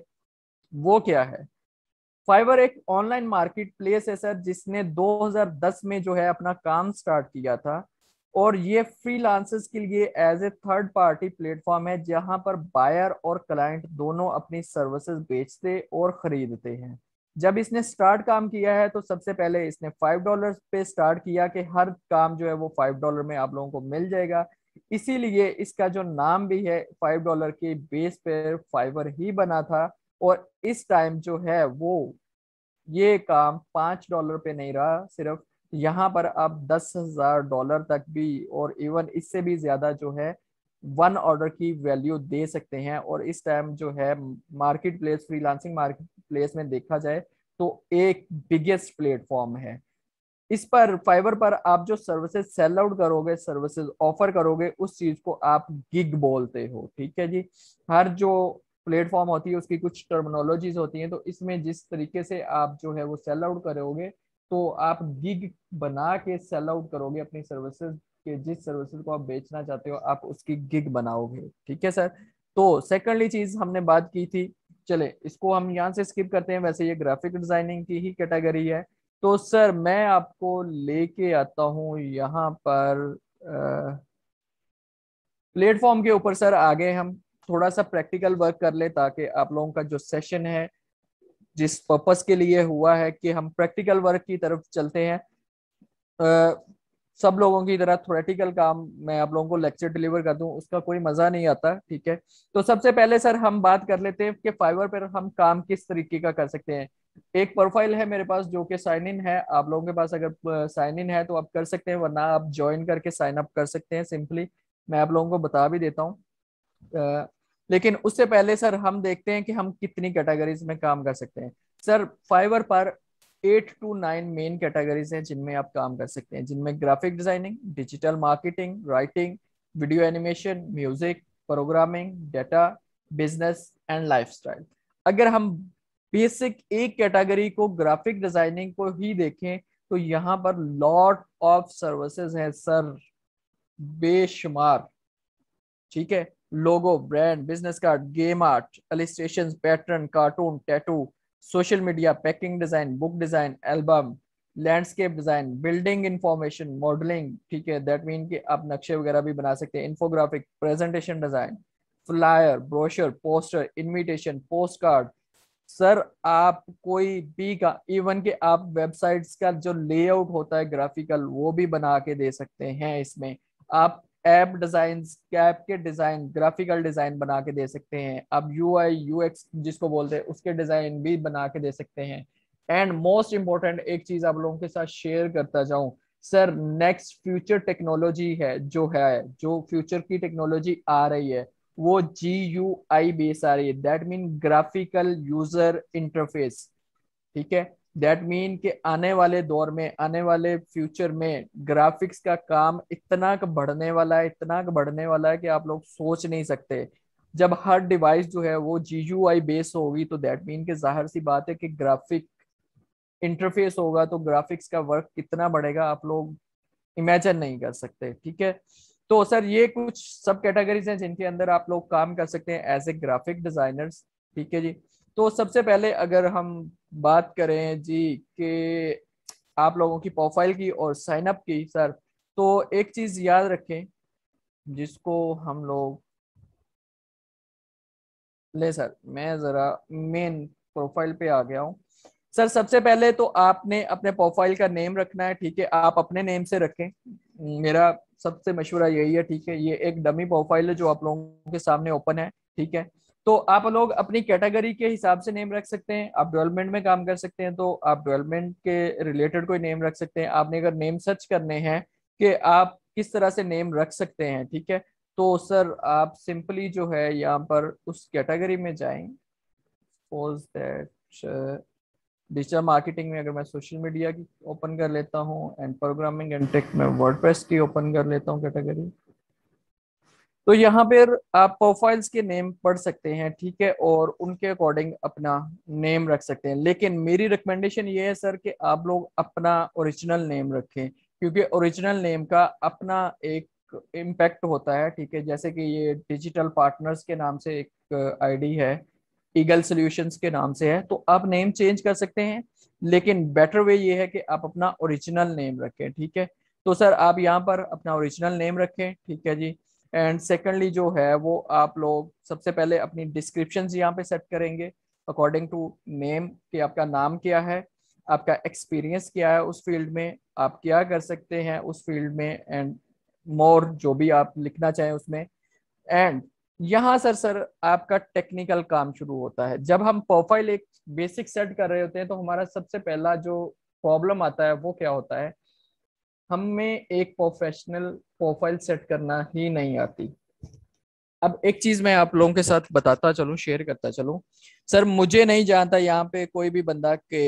वो क्या है, फाइवर एक ऑनलाइन मार्केट प्लेस है सर जिसने दो हज़ार दस में जो है अपना काम स्टार्ट किया था। और ये फ्रीलांसर्स के लिए as a third party platform है जहां पर बायर और क्लाइंट दोनों अपनी सर्विसेज बेचते और खरीदते हैं। जब इसने स्टार्ट काम किया है तो सबसे पहले इसने फाइव डॉलर पे स्टार्ट किया कि हर काम जो है वो फाइव डॉलर में आप लोगों को मिल जाएगा। इसीलिए इसका जो नाम भी है फाइव डॉलर के बेस पे फाइवर ही बना था। और इस टाइम जो है वो ये काम पांच डॉलर पे नहीं रहा सिर्फ, यहाँ पर आप दस हजार डॉलर तक भी और इवन इससे भी ज्यादा जो है वन ऑर्डर की वैल्यू दे सकते हैं। और इस टाइम जो है market place, freelancing market place में देखा जाए तो एक बिगेस्ट प्लेटफॉर्म है। इस पर फाइवर पर आप जो सर्विसेज सेल आउट करोगे, सर्विसेज ऑफर करोगे, उस चीज को आप गिग बोलते हो। ठीक है जी, हर जो प्लेटफॉर्म होती है उसकी कुछ टर्मिनोलॉजीज होती हैं, तो इसमें जिस तरीके से आप जो है वो सेल आउट करोगे तो आप गिग बना के सेल आउट करोगे अपनी सर्विसेज के, जिस सर्विसेज को आप बेचना चाहते हो आप उसकी गिग बनाओगे। ठीक है सर, तो सेकेंडली चीज हमने बात की थी, चले इसको हम यहाँ से स्किप करते हैं, वैसे ये ग्राफिक डिजाइनिंग की ही कैटेगरी है। तो सर मैं आपको लेके आता हूँ यहाँ पर प्लेटफॉर्म के ऊपर। सर आगे हम थोड़ा सा प्रैक्टिकल वर्क कर ले ताकि आप लोगों का जो सेशन है जिस पर्पस के लिए हुआ है कि हम प्रैक्टिकल वर्क की तरफ चलते हैं। अ, सब लोगों की तरह थ्योरेटिकल काम मैं आप लोगों को लेक्चर डिलीवर कर दूं उसका कोई मजा नहीं आता। ठीक है, तो सबसे पहले सर हम बात कर लेते हैं कि फाइवर पर हम काम किस तरीके का कर सकते हैं। एक प्रोफाइल है मेरे पास जो कि साइन इन है, आप लोगों के पास अगर साइन इन है तो आप कर सकते हैं, वरना आप ज्वाइन करके साइन अप कर सकते हैं सिंपली। मैं आप लोगों को बता भी देता हूँ। अ, लेकिन उससे पहले सर हम देखते हैं कि हम कितनी कैटेगरीज में काम कर सकते हैं। सर फाइवर पर eight to nine main categories हैं जिनमें आप काम कर सकते हैं, जिनमें graphic designing, digital marketing, writing, video animation, music, programming, data, business and lifestyle. अगर हम बेसिक एक कैटेगरी को ग्राफिक डिजाइनिंग को ही देखें तो यहाँ पर लॉट ऑफ सर्विसेज हैं सर, बेशुमार। ठीक है, logo, brand, business card, game art, illustration, pattern, cartoon, tattoo, social media, packing design, book design, album, landscape design, building information, modeling, ठीक है, दैट मीन कि आप नक्शे वगैरह भी बना सकते हैं, infographic, presentation design, flyer, brochure, poster, invitation, post card. Sir आप कोई भी का, इवन के आप वेबसाइट्स का जो लेआउट होता है ग्राफिकल, वो भी बना के दे सकते हैं इसमें। आप ऐप डिजाइन, ऐप के डिजाइन, ग्राफिकल डिजाइन बना के दे सकते हैं। आप यू आई यू एक्स जिसको बोलते हैं उसके डिजाइन भी बना के दे सकते हैं। एंड मोस्ट इंपॉर्टेंट एक चीज आप लोगों के साथ शेयर करता जाऊं, सर नेक्स्ट फ्यूचर टेक्नोलॉजी है जो है, जो फ्यूचर की टेक्नोलॉजी आ रही है, वो जी यू आई बेस आ रही है, that mean graphical user interface. ठीक है, दैट मीन कि आने वाले दौर में, आने वाले फ्यूचर में ग्राफिक्स का काम इतना क बढ़ने वाला है, इतना क बढ़ने वाला है कि आप लोग सोच नहीं सकते। जब हर डिवाइस जो है वो जी यू आई बेस होगी तो दैट मीन कि जाहिर सी बात है कि ग्राफिक इंटरफेस होगा तो ग्राफिक्स का वर्क कितना बढ़ेगा आप लोग इमेजिन नहीं कर सकते। ठीक है, तो सर ये कुछ सब कैटेगरीज हैं जिनके अंदर आप लोग काम कर सकते हैं एज ए ग्राफिक डिजाइनर्स। ठीक है जी, तो सबसे पहले अगर हम बात करें जी कि आप लोगों की प्रोफाइल की और साइन अप की, सर तो एक चीज याद रखें जिसको हम लोग ले, सर मैं जरा मेन प्रोफाइल पे आ गया हूँ। सर सबसे पहले तो आपने अपने प्रोफाइल का नेम रखना है। ठीक है, आप अपने नेम से रखें, मेरा सबसे मशवरा यही है। ठीक है, ये एक डमी प्रोफाइल है जो आप लोगों के सामने ओपन है। ठीक है, तो आप लोग अपनी कैटेगरी के हिसाब से नेम रख सकते हैं। आप डेवलपमेंट में काम कर सकते हैं तो आप डेवलपमेंट के रिलेटेड कोई नेम रख सकते हैं। आपने अगर नेम सर्च करने हैं कि आप किस तरह से नेम रख सकते हैं, ठीक है, तो सर आप सिंपली जो है यहाँ पर उस कैटेगरी में जाएं। सपोज दैट डिजिटल मार्केटिंग में अगर मैं सोशल मीडिया की ओपन कर लेता हूँ, एंड प्रोग्रामिंग एंड टेक में वर्डप्रेस की ओपन कर लेता हूँ कैटेगरी, तो यहाँ पर आप प्रोफाइल्स के नेम पढ़ सकते हैं। ठीक है, और उनके अकॉर्डिंग अपना नेम रख सकते हैं। लेकिन मेरी रिकमेंडेशन ये है सर कि आप लोग अपना ओरिजिनल नेम रखें, क्योंकि ओरिजिनल नेम का अपना एक इम्पैक्ट होता है। ठीक है, जैसे कि ये डिजिटल पार्टनर्स के नाम से एक आईडी है, ईगल सॉल्यूशंस के नाम से है, तो आप नेम चेंज कर सकते हैं, लेकिन बेटर वे ये है कि आप अपना ओरिजिनल नेम रखें। ठीक है, तो सर आप यहाँ पर अपना ओरिजिनल नेम रखें। ठीक है जी, एंड सेकेंडली जो है वो आप लोग सबसे पहले अपनी डिस्क्रिप्शन यहाँ पे सेट करेंगे अकॉर्डिंग टू नेम, कि आपका नाम क्या है, आपका एक्सपीरियंस क्या है उस फील्ड में, आप क्या कर सकते हैं उस फील्ड में, एंड मोर जो भी आप लिखना चाहें उसमें। एंड यहाँ सर सर आपका टेक्निकल काम शुरू होता है। जब हम प्रोफाइल एक बेसिक सेट कर रहे होते हैं तो हमारा सबसे पहला जो प्रॉब्लम आता है वो क्या होता है, हमें एक प्रोफेशनल प्रोफाइल सेट करना ही नहीं आती। अब एक चीज मैं आप लोगों के साथ बताता चलूं, शेयर करता चलूं, सर मुझे नहीं जानता यहाँ पे कोई भी बंदा के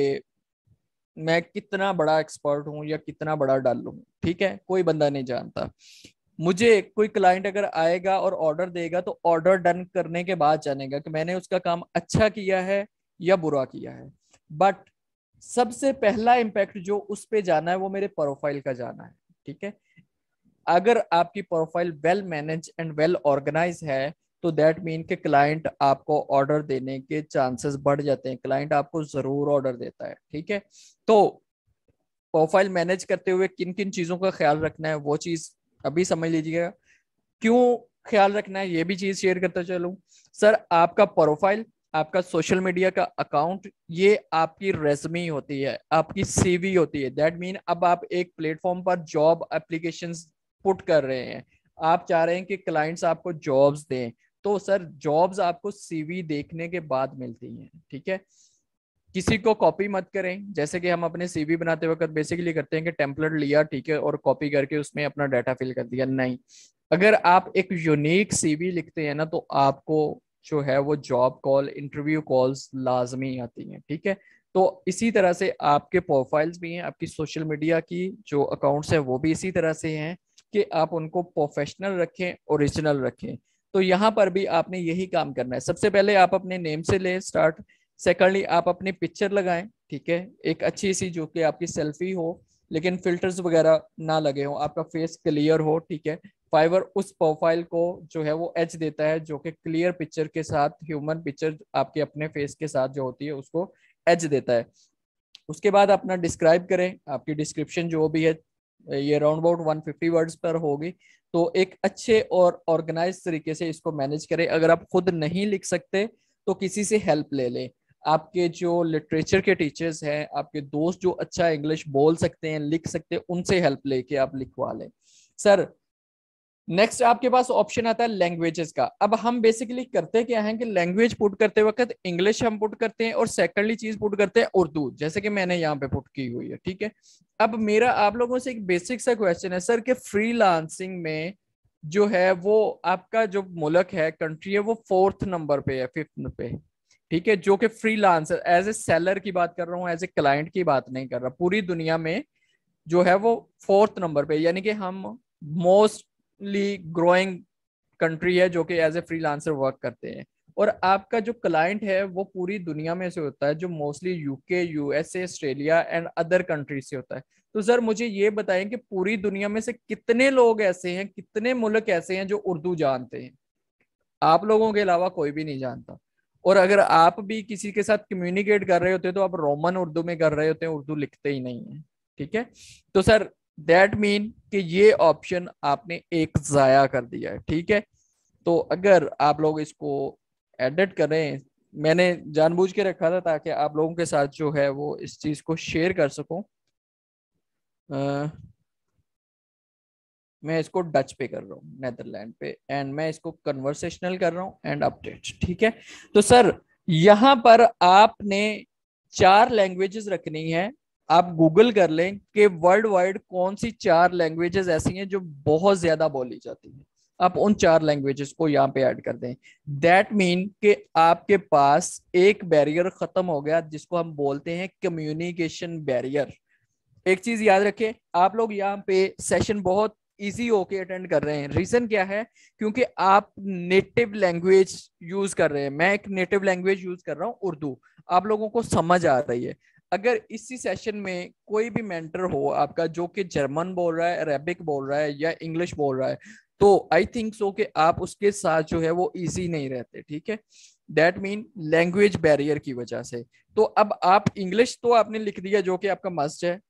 मैं कितना बड़ा एक्सपर्ट हूँ या कितना बड़ा डल हूँ। ठीक है, कोई बंदा नहीं जानता। मुझे कोई क्लाइंट अगर आएगा और ऑर्डर देगा तो ऑर्डर डन करने के बाद जानेगा कि मैंने उसका काम अच्छा किया है या बुरा किया है। बट सबसे पहला इम्पैक्ट जो उस पे जाना है वो मेरे प्रोफाइल का जाना है। ठीक है, अगर आपकी profile well manage and well organise है तो दैट मीन के क्लाइंट आपको ऑर्डर देने के चांसेस बढ़ जाते हैं, क्लाइंट आपको जरूर ऑर्डर देता है। ठीक है, तो प्रोफाइल मैनेज करते हुए किन किन चीजों का ख्याल रखना है वो चीज अभी समझ लीजिएगा। क्यों ख्याल रखना है ये भी चीज शेयर करता चलूं। सर आपका प्रोफाइल, आपका सोशल मीडिया का अकाउंट, ये आपकी रेजमी होती है, आपकी सीवी होती है। दैट मीन अब आप एक प्लेटफॉर्म पर जॉब एप्लीकेशंस पुट कर रहे हैं, आप चाह रहे हैं कि क्लाइंट्स आपको जॉब्स दें, तो सर जॉब्स आपको सीवी देखने के बाद मिलती हैं। ठीक है, किसी को कॉपी मत करें, जैसे कि हम अपने सीवी बनाते वक्त बेसिकली करते हैं कि टेम्पलेट लिया, ठीक है, और कॉपी करके उसमें अपना डाटा फिल कर दिया। नहीं, अगर आप एक यूनिक सीवी लिखते हैं ना तो आपको जो है वो जॉब कॉल, इंटरव्यू कॉल्स लाजमी आती हैं। ठीक है, तो इसी तरह से आपके प्रोफाइल्स भी हैं, आपकी सोशल मीडिया की जो अकाउंट्स हैं वो भी इसी तरह से हैं कि आप उनको प्रोफेशनल रखें, ओरिजिनल रखें। तो यहाँ पर भी आपने यही काम करना है। सबसे पहले आप अपने नेम से ले स्टार्ट, सेकेंडली आप अपनी पिक्चर लगाएं। ठीक है, एक अच्छी सी जो कि आपकी सेल्फी हो, लेकिन फिल्टर्स वगैरह ना लगे हो, आपका फेस क्लियर हो, ठीक है। फाइवर उस प्रोफाइल को जो है वो एच देता है, जो कि क्लियर पिक्चर के साथ, ह्यूमन पिक्चर आपके अपने फेस के साथ जो होती है उसको एच देता है। उसके बाद अपना डिस्क्राइब करें, आपकी डिस्क्रिप्शन जो भी है ये around about one fifty words पर होगी। तो एक अच्छे और ऑर्गेनाइज तरीके से इसको मैनेज करें। अगर आप खुद नहीं लिख सकते तो किसी से हेल्प ले लें। आपके जो लिटरेचर के टीचर्स हैं, आपके दोस्त जो अच्छा इंग्लिश बोल सकते हैं, लिख सकते हैं, उनसे हेल्प लेके आप लिखवा लें। सर नेक्स्ट आपके पास ऑप्शन आता है लैंग्वेजेस का। अब हम बेसिकली करते क्या है कि लैंग्वेज पुट करते वक्त इंग्लिश हम पुट करते हैं और सेकंडली चीज पुट करते हैं उर्दू, जैसे कि मैंने यहाँ पे पुट की हुई है, ठीक है। अब मेरा आप लोगों से एक बेसिक सा क्वेश्चन है सर, कि फ्रीलांसिंग में जो है वो आपका जो मुल्क है, कंट्री है, वो फोर्थ नंबर पे है, फिफ्थ पे, ठीक है, जो कि फ्रीलांसर एज ए सेलर की बात कर रहा हूँ, एज ए क्लाइंट की बात नहीं कर रहा, पूरी दुनिया में जो है वो फोर्थ नंबर पे, यानी कि हम मोस्टली ग्रोइंग कंट्री है जो कि एज ए फ्रीलांसर वर्क करते हैं। और आपका जो क्लाइंट है वो पूरी दुनिया में से होता है, जो mostly UK, USA, Australia and other country से होता है। तो सर मुझे ये बताएं कि पूरी दुनिया में से कितने लोग ऐसे हैं, कितने मुल्क ऐसे हैं जो उर्दू जानते हैं? आप लोगों के अलावा कोई भी नहीं जानता। और अगर आप भी किसी के साथ कम्युनिकेट कर रहे होते तो आप रोमन उर्दू में कर रहे होते हैं, उर्दू लिखते ही नहीं है, ठीक है। तो सर दैट मीन कि ये ऑप्शन आपने एक जाया कर दिया है, ठीक है। तो अगर आप लोग इसको एडिट करें, मैंने जानबूझ के रखा था ताकि आप लोगों के साथ जो है वो इस चीज को शेयर कर सकूं। अ, मैं इसको डच पे कर रहा हूँ, नेदरलैंड पे, एंड मैं इसको कन्वर्सेशनल कर रहा हूँ एंड अपडेट, ठीक है। तो सर यहाँ पर आपने चार लैंग्वेजेस रखनी है। आप गूगल कर लें कि वर्ल्ड वाइड कौन सी चार लैंग्वेजेस ऐसी हैं जो बहुत ज्यादा बोली जाती हैं, आप उन चार लैंग्वेजेस को यहाँ पे ऐड कर दें। दैट मीन कि आपके पास एक बैरियर खत्म हो गया, जिसको हम बोलते हैं कम्युनिकेशन बैरियर। एक चीज याद रखें, आप लोग यहाँ पे सेशन बहुत इजी होके अटेंड कर रहे हैं। रीजन क्या है? क्योंकि आप नेटिव लैंग्वेज यूज कर रहे हैं, मैं एक नेटिव लैंग्वेज यूज कर रहा हूँ उर्दू, आप लोगों को समझ आ रही है। अगर इसी सेशन में कोई भी मेंटर हो आपका जो कि जर्मन बोल रहा है, अरेबिक बोल रहा है या इंग्लिश बोल रहा है, तो आई थिंक सो कि आप उसके साथ जो है वो इजी नहीं रहते, ठीक है। दैट मीन लैंग्वेज बैरियर की वजह से। तो अब आप इंग्लिश तो आपने लिख दिया जो कि आपका मस्ट है।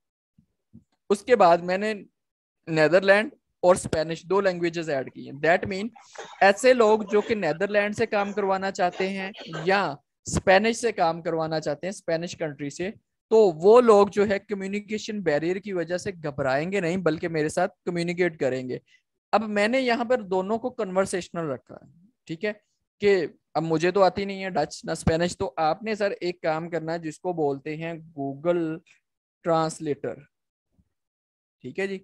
उसके बाद मैंने नेदरलैंड और स्पेनिश दो लैंग्वेजेस ऐड की हैं। दैट मीन ऐसे लोग जो कि नेदरलैंड से काम करवाना चाहते हैं या स्पेनिश से काम करवाना चाहते हैं, स्पेनिश कंट्री से, तो वो लोग जो है कम्युनिकेशन बैरियर की वजह से घबराएंगे नहीं, बल्कि मेरे साथ कम्युनिकेट करेंगे। अब मैंने यहाँ पर दोनों को कन्वर्सेशनल रखा है, ठीक है, कि अब मुझे तो आती नहीं है डच ना स्पेनिश, तो आपने सर एक काम करना है जिसको बोलते हैं गूगल ट्रांसलेटर, ठीक है जी।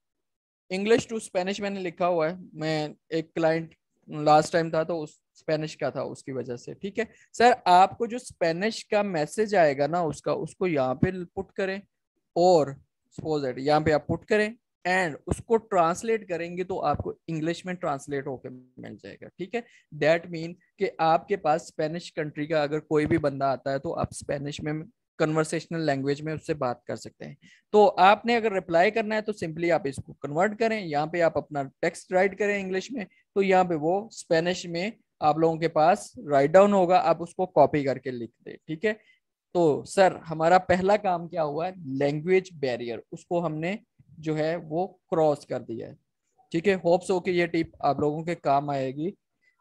इंग्लिश टू स्पेनिश मैंने लिखा हुआ है, मैं एक क्लाइंट लास्ट टाइम था तो उस स्पेनिश का था, उसकी वजह से, ठीक है। सर आपको जो स्पेनिश का मैसेज आएगा ना उसका, उसको यहाँ पे पुट करें, और सपोज दैट यहाँ पे आप पुट करें एंड उसको ट्रांसलेट करेंगे तो आपको इंग्लिश में ट्रांसलेट होकर मिल जाएगा, ठीक है। दैट मीन कि आपके पास स्पेनिश कंट्री का अगर कोई भी बंदा आता है तो आप स्पेनिश में कन्वर्सेशनल लैंग्वेज में उससे बात कर सकते हैं। तो आपने अगर रिप्लाई करना है तो सिंपली आप इसको कन्वर्ट करें, यहाँ पे आप अपना टेक्स्ट राइट करें इंग्लिश में, तो यहाँ पे वो स्पेनिश में आप लोगों के पास राइट डाउन होगा, आप उसको कॉपी करके लिख दे, ठीक है। तो सर हमारा पहला काम क्या हुआ है? लैंग्वेज बैरियर, उसको हमने जो है वो क्रॉस कर दिया है, ठीक है। होप्स हो कि ये टिप आप लोगों के काम आएगी,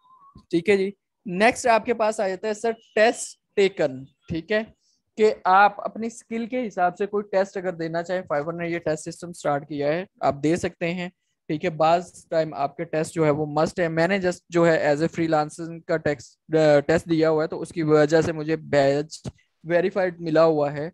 ठीक है जी। नेक्स्ट आपके पास आ जाता है सर टेस्ट टेकन, ठीक है, कि आप अपनी स्किल के हिसाब से कोई टेस्ट अगर देना चाहे, फाइवर ने ये टेस्ट सिस्टम स्टार्ट किया है, आप दे सकते हैं, ठीक है। बाज टाइम आपके टेस्ट जो है वो मस्ट है। मैंने जस्ट जो है एज ए फ्रीलांसर का टेस्ट टेस्ट दिया हुआ है, तो उसकी वजह से मुझे बैच वेरीफाइड मिला हुआ है।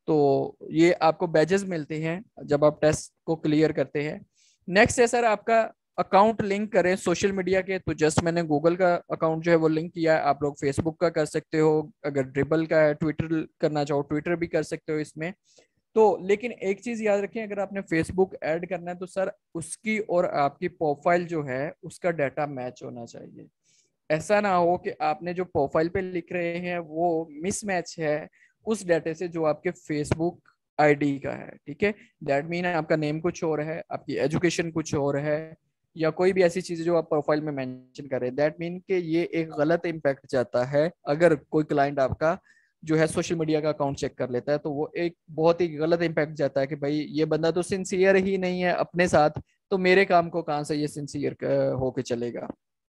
तो ये आपको बैजेस मिलते हैं जब आप टेस्ट को क्लियर करते हैं। नेक्स्ट है सर आपका अकाउंट लिंक करें सोशल मीडिया के, तो जस्ट मैंने गूगल का अकाउंट जो है वो लिंक किया है, आप लोग फेसबुक का कर सकते हो, अगर ड्रिबल का है, ट्विटर करना चाहो ट्विटर भी कर सकते हो इसमें। तो लेकिन एक चीज याद रखें, अगर आपने फेसबुक ऐड करना है तो सर उसकी और आपकी प्रोफाइल जो है उसका डाटा मैच होना चाहिए। ऐसा ना हो कि आपने जो प्रोफाइल पे लिख रहे हैं वो मिसमैच है उस डाटे से जो आपके फेसबुक आईडी का है, ठीक है। दैट मीन आपका नेम कुछ और है, आपकी एजुकेशन कुछ और है, या कोई भी ऐसी चीज जो आप प्रोफाइल में मेंशन कर रहे हैं। दैट मीन कि ये एक गलत इम्पैक्ट जाता है। अगर कोई क्लाइंट आपका जो है सोशल मीडिया का अकाउंट चेक कर लेता है तो वो एक बहुत ही गलत इम्पैक्ट जाता है कि भाई ये बंदा तो सिंसियर ही नहीं है अपने साथ, तो मेरे काम को कहाँ से ये सिंसियर होके चलेगा।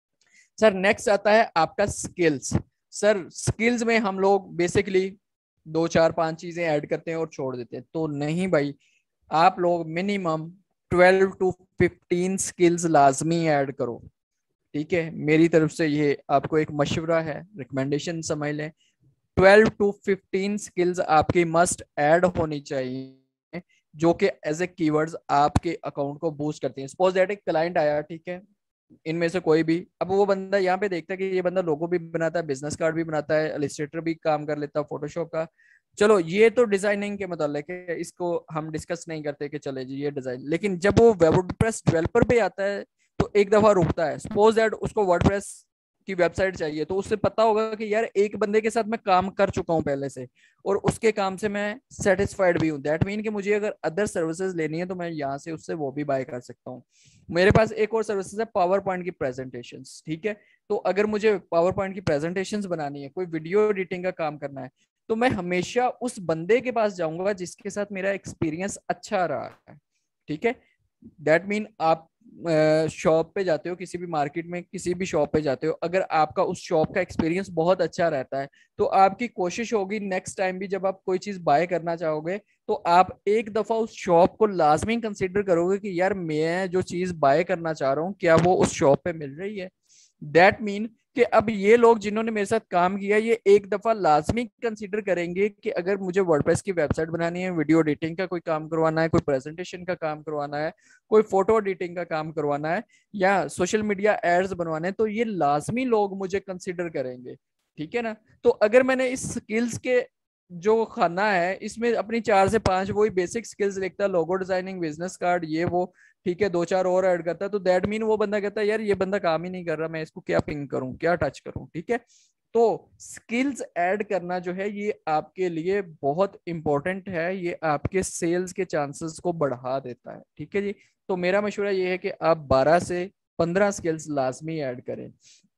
सर नेक्स्ट आता है आपका स्किल्स। सर स्किल्स में हम लोग बेसिकली दो चार पांच चीजें ऐड करते हैं और छोड़ देते हैं, तो नहीं भाई, आप लोग minimum twelve to fifteen skills लाजमी ऐड करो, ठीक है। मेरी तरफ से ये आपको एक मशवरा है, रिकमेंडेशन समझ लें। ट्वेल्व टू फिफ्टीन स्किल्स आपकी मस्ट ऐड होनी चाहिए, जो कि एज ए कीवर्ड्स आपके अकाउंट को बूस्ट करती हैं। सपोज दैट एक क्लाइंट आया, ठीक है, इनमें से कोई भी, अब वो बंदा यहाँ पे देखता है कि ये बंदा लोगो भी बनाता है, बिजनेस कार्ड भी बनाता है, इलस्ट्रेटर भी काम कर लेता है, फोटोशॉप का। चलो ये तो डिजाइनिंग के मतलब है, इसको हम डिस्कस नहीं करते कि चले जी ये डिजाइन। लेकिन जब वो वर्डप्रेस डेवलपर पे आता है तो एक दफा रुकता है। सपोज दैट उसको वर्डप्रेस की वेबसाइट चाहिए, तो उससे पता होगा कि यार एक बंदे के साथ मैं काम कर चुका हूं पहले से और उसके काम से मैं सेटिस्फाइड भी हूं। दैट मीन कि मुझे अगर अदर सर्विसेज लेनी है तो मैं यहाँ से उससे वो भी बाय कर सकता हूँ। मेरे पास एक और सर्विसेज है पावर पॉइंट की प्रेजेंटेशन, ठीक है। तो अगर मुझे पावर पॉइंट की प्रेजेंटेशन बनानी है, कोई वीडियो एडिटिंग का काम करना है, तो मैं हमेशा उस बंदे के पास जाऊंगा जिसके साथ मेरा एक्सपीरियंस अच्छा रहा है, ठीक है। दैट मीन आप शॉप पे जाते हो, किसी भी मार्केट में किसी भी शॉप पे जाते हो, अगर आपका उस शॉप का एक्सपीरियंस बहुत अच्छा रहता है तो आपकी कोशिश होगी नेक्स्ट टाइम भी जब आप कोई चीज बाय करना चाहोगे तो आप एक दफा उस शॉप को लाजमी कंसीडर करोगे कि यार मैं जो चीज बाय करना चाह रहा हूँ क्या वो उस शॉप पे मिल रही है। दैट मीन कि अब ये लोग जिन्होंने मेरे साथ काम किया ये एक दफा लाजमी कंसीडर करेंगे कि अगर मुझे वर्डप्रेस की वेबसाइट बनानी है, वीडियो एडिटिंग का कोई काम करवाना है, कोई प्रेजेंटेशन का काम करवाना है, कोई फोटो एडिटिंग का काम करवाना है, या सोशल मीडिया एड्स बनवाने हैं, तो ये लाजमी लोग मुझे कंसीडर करेंगे, ठीक है ना। तो अगर मैंने इस स्किल्स के जो खाना है इसमें अपनी चार से पांच वही बेसिक स्किल्स लिखता है, लोगो डिजाइनिंग, बिजनेस कार्ड, ये वो, ठीक है, दो चार और ऐड करता है, तो दैट मीन वो बंदा कहता है यार ये बंदा काम ही नहीं कर रहा, मैं इसको क्या पिंग करूं, क्या टच करूं, ठीक है। तो स्किल्स ऐड करना जो है ये आपके लिए बहुत इंपॉर्टेंट है, ये आपके सेल्स के चांसेस को बढ़ा देता है, ठीक है जी। तो मेरा मशवरा ये है कि आप बारह से पंद्रह स्किल्स लाजमी ऐड करें।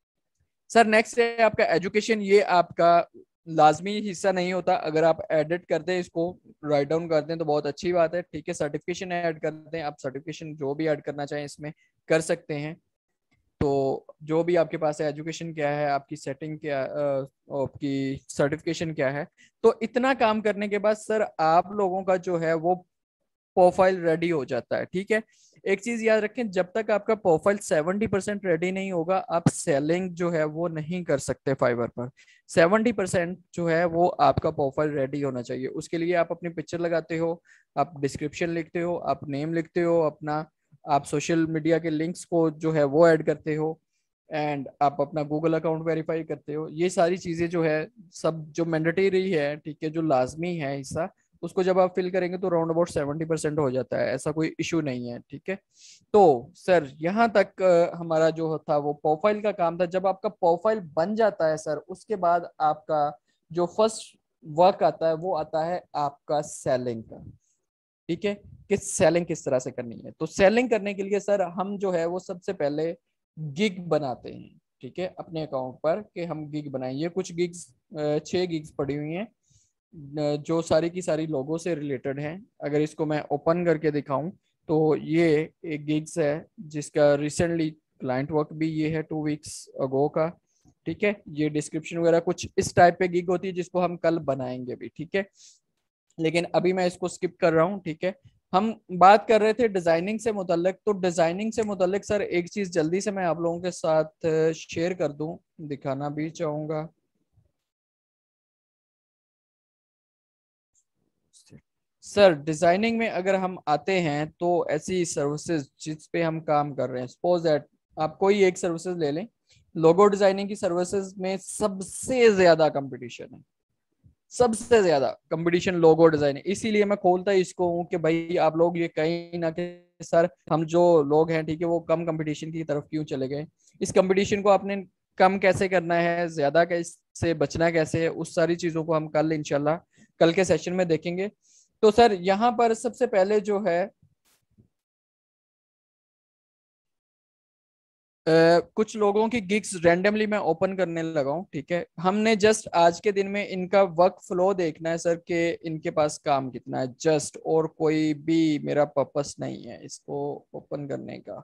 सर नेक्स्ट है आपका एजुकेशन। ये आपका लाजमी हिस्सा नहीं होता, अगर आप एडिट करते हैं इसको, राइट डाउन करते हैं तो बहुत अच्छी बात है, ठीक है। सर्टिफिकेशन ऐड करते हैं, आप सर्टिफिकेशन जो भी ऐड करना चाहें इसमें कर सकते हैं। तो जो भी आपके पास है, एजुकेशन क्या है, आपकी सेटिंग क्या, अ, आपकी सर्टिफिकेशन क्या है, तो इतना काम करने के बाद सर आप लोगों का जो है वो प्रोफाइल रेडी हो जाता है, ठीक है। एक चीज याद रखें, जब तक आपका प्रोफाइल सेवेंटी परसेंट रेडी नहीं होगा आप सेलिंग जो है वो नहीं कर सकते फाइवर पर। सेवेंटी परसेंट जो है वो आपका प्रोफाइल रेडी होना चाहिए। उसके लिए आप अपनी पिक्चर लगाते हो, आप डिस्क्रिप्शन लिखते हो, आप नेम लिखते हो अपना, आप सोशल मीडिया के लिंक्स को जो है वो ऐड करते हो, एंड आप अपना गूगल अकाउंट वेरीफाई करते हो। ये सारी चीजें जो है सब जो मैंडेटरी है, ठीक है, जो लाजमी है हिस्सा, उसको जब आप फिल करेंगे तो राउंड अबाउट सेवेंटी परसेंट हो जाता है, ऐसा कोई इशू नहीं है, ठीक है। तो सर यहाँ तक अ, हमारा जो था वो प्रोफाइल का काम था। जब आपका प्रोफाइल बन जाता है सर, उसके बाद आपका जो फर्स्ट वर्क आता है वो आता है आपका सेलिंग का, ठीक है, कि सेलिंग किस तरह से करनी है। तो सेलिंग करने के लिए सर हम जो है वो सबसे पहले गिग बनाते हैं, ठीक है, अपने अकाउंट पर कि हम गिग बनाएंगे। कुछ गिग्स, छह गिग्स पड़ी हुई हैं जो सारी की सारी लोगों से रिलेटेड हैं। अगर इसको मैं ओपन करके दिखाऊं तो ये एक गिग्स है जिसका रिसेंटली क्लाइंट वर्क भी ये है टू वीक्स अगो का, ठीक है। ये डिस्क्रिप्शन वगैरह कुछ इस टाइप पे गिग होती है जिसको हम कल बनाएंगे भी, ठीक है। लेकिन अभी मैं इसको स्किप कर रहा हूँ, ठीक है। हम बात कर रहे थे डिजाइनिंग से मुतल्लिक, तो डिजाइनिंग से मुतल्लिक सर एक चीज जल्दी से मैं आप लोगों के साथ शेयर कर दूं, दिखाना भी चाहूंगा। सर डिजाइनिंग में अगर हम आते हैं तो ऐसी सर्विसेज जिस पे हम काम कर रहे हैं, सपोज दैट आप कोई एक सर्विसेज ले लें, लोगो डिजाइनिंग की सर्विसेज में सबसे ज्यादा कंपटीशन है, सबसे ज्यादा कंपटीशन लोगो डिजाइनिंग। इसीलिए मैं खोलता इसको हूँ कि भाई आप लोग ये कहीं ना कि सर हम जो लोग हैं, ठीक है, वो कम कंपटीशन की तरफ क्यों चले गए। इस कंपटीशन को आपने कम कैसे करना है, ज्यादा कैसे बचना कैसे है, उस सारी चीजों को हम कल इंशाल्लाह कल के सेशन में देखेंगे। तो सर यहाँ पर सबसे पहले जो है Uh, कुछ लोगों की गिग्स रैंडमली मैं ओपन करने लगा हूँ, ठीक है। हमने जस्ट आज के दिन में इनका वर्क फ्लो देखना है सर, कि इनके पास काम कितना है, जस्ट, और कोई भी मेरा पर्पस नहीं है इसको ओपन करने का।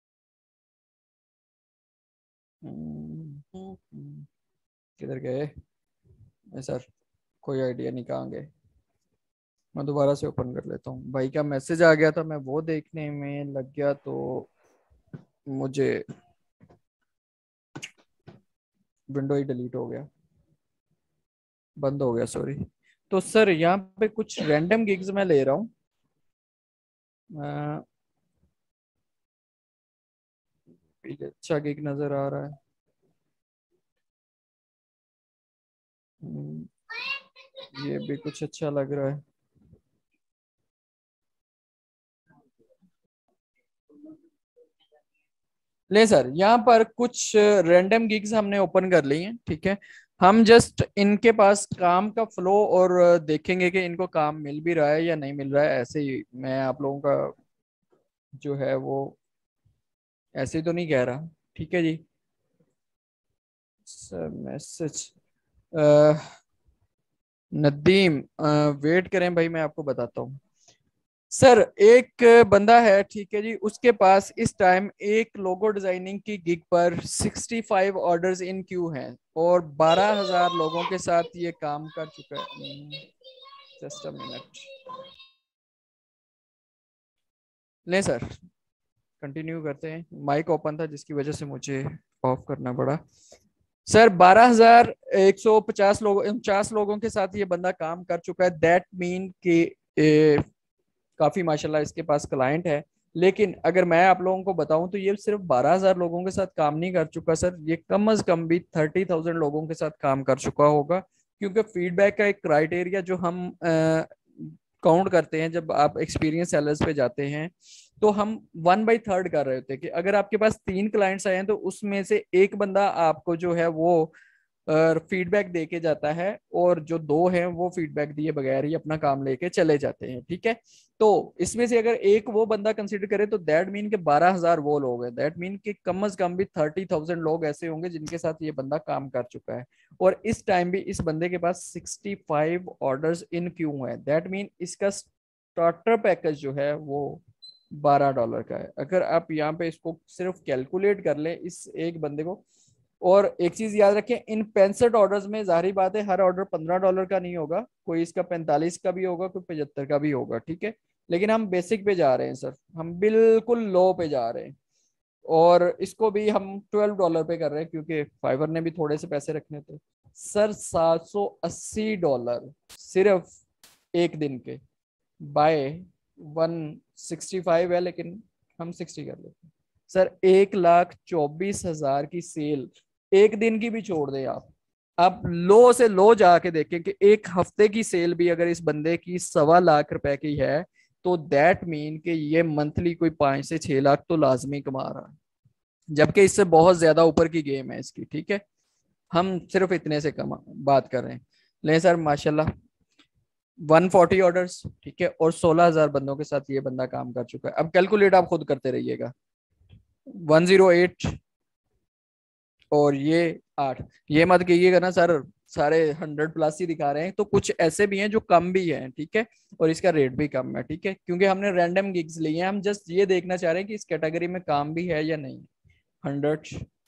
हम्म, किधर गए सर, कोई आइडिया नहीं कहाँ गए। मैं दोबारा से ओपन कर लेता हूँ। भाई का मैसेज आ गया था, मैं वो देखने में लग गया तो मुझे विंडो ही डिलीट हो गया, बंद हो गया, सॉरी। तो सर यहाँ पे कुछ रैंडम गिग्स मैं ले रहा हूँ। अ, ये अच्छा गिग नजर आ रहा है। हम्म, ये भी कुछ अच्छा लग रहा है। ले सर, यहाँ पर कुछ रैंडम गिग्स हमने ओपन कर ली हैं, ठीक है। हम जस्ट इनके पास काम का फ्लो और देखेंगे कि इनको काम मिल भी रहा है या नहीं मिल रहा है। ऐसे ही मैं आप लोगों का जो है वो ऐसे ही तो नहीं कह रहा, ठीक है जी। सर मैसेज, नदीम, वेट करें भाई, मैं आपको बताता हूँ। सर एक बंदा है, ठीक है जी, उसके पास इस टाइम एक लोगो डिजाइनिंग की गिग पर sixty five orders in queue हैं और बारह हजार लोगों के साथ ये काम कर चुका है। जस्ट अ मिनट, ले सर, कंटिन्यू करते हैं। माइक ओपन था जिसकी वजह से मुझे ऑफ करना पड़ा। सर बारह हजार एक सौ पचास लोग उनचास लोगों के साथ ये बंदा काम कर चुका है। दैट मीन कि ए, काफी माशाल्लाह इसके पास क्लाइंट है। लेकिन अगर मैं आप लोगों को बताऊं तो ये सिर्फ बारह हजार लोगों के साथ काम नहीं कर चुका सर, ये कम अज कम भी थर्टी थाउजेंड लोगों के साथ काम कर चुका होगा। क्योंकि फीडबैक का एक क्राइटेरिया जो हम काउंट करते हैं जब आप एक्सपीरियंस सेलर्स पे जाते हैं, तो हम वन बाई थर्ड कर रहे होते हैं कि अगर आपके पास तीन क्लाइंट्स आए हैं तो उसमें से एक बंदा आपको जो है वो फीडबैक दे के जाता है, और जो दो हैं वो फीडबैक दिए बगैर ही अपना काम लेके चले जाते हैं, ठीक है। तो इसमें से अगर एक वो बंदा कंसीडर करे तो दैट मीन के बारह हजार वो लोग हैं। दैट मीन कि कम अज कम भी थर्टी थाउजेंड लोग ऐसे होंगे जिनके साथ ये बंदा काम कर चुका है। और इस टाइम भी इस बंदे के पास sixty five orders in queue है। दैट मीन इसका स्टार्टर पैकेज जो है वो बारह डॉलर का है। अगर आप यहाँ पे इसको सिर्फ कैलकुलेट कर ले इस एक बंदे को। और एक चीज याद रखें, इन पैंसठ ऑर्डर्स में जाहिर बात है हर ऑर्डर पंद्रह डॉलर का नहीं होगा, कोई इसका पैंतालीस का भी होगा, कोई पचहत्तर का भी होगा, ठीक है। लेकिन हम बेसिक पे जा रहे हैं सर, हम बिल्कुल लो पे जा रहे हैं। और इसको भी हम ट्वेल्व डॉलर पे कर रहे हैं क्योंकि फाइवर ने भी थोड़े से पैसे रखने थे। सर सात सौ अस्सी डॉलर, सिर्फ एक दिन के, बाय वन सिक्सटी फाइव है लेकिन हम सिक्सटी कर लेते हैं। सर एक लाख चौबीस हजार की सेल, एक दिन की भी छोड़ दे आप आप लो से लो जाके देखें कि एक हफ्ते की सेल भी अगर इस बंदे की सवा लाख रुपए की है तो दैट मीन कि ये मंथली कोई पांच से छह लाख तो लाजमी कमा रहा है। जबकि इससे बहुत ज्यादा ऊपर की गेम है इसकी, ठीक है। हम सिर्फ इतने से कमा बात कर रहे हैं। ले सर माशाल्लाह वन फोर्टी ऑर्डर्स, ठीक है, और सोलह हजार बंदों के साथ ये बंदा काम कर चुका है। अब कैलकुलेट आप खुद करते रहिएगा। वन जीरो एट, और ये आठ। ये मत कहिएगा ना सर सारे हंड्रेड प्लस ही दिखा रहे हैं, तो कुछ ऐसे भी हैं जो कम भी हैं, ठीक है। और इसका रेट भी कम है, ठीक है, क्योंकि हमने रैंडम गिग्स लिए हैं। हम जस्ट ये देखना चाह रहे हैं कि इस कैटेगरी में काम भी है या नहीं। हंड्रेड।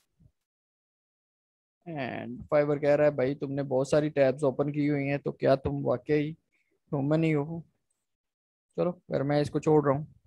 एंड फाइवर कह रहा है भाई तुमने बहुत सारी टैब्स ओपन की हुई हैं, तो क्या तुम वाकई ह्यूमन ही हो? चलो फिर मैं इसको छोड़ रहा हूँ।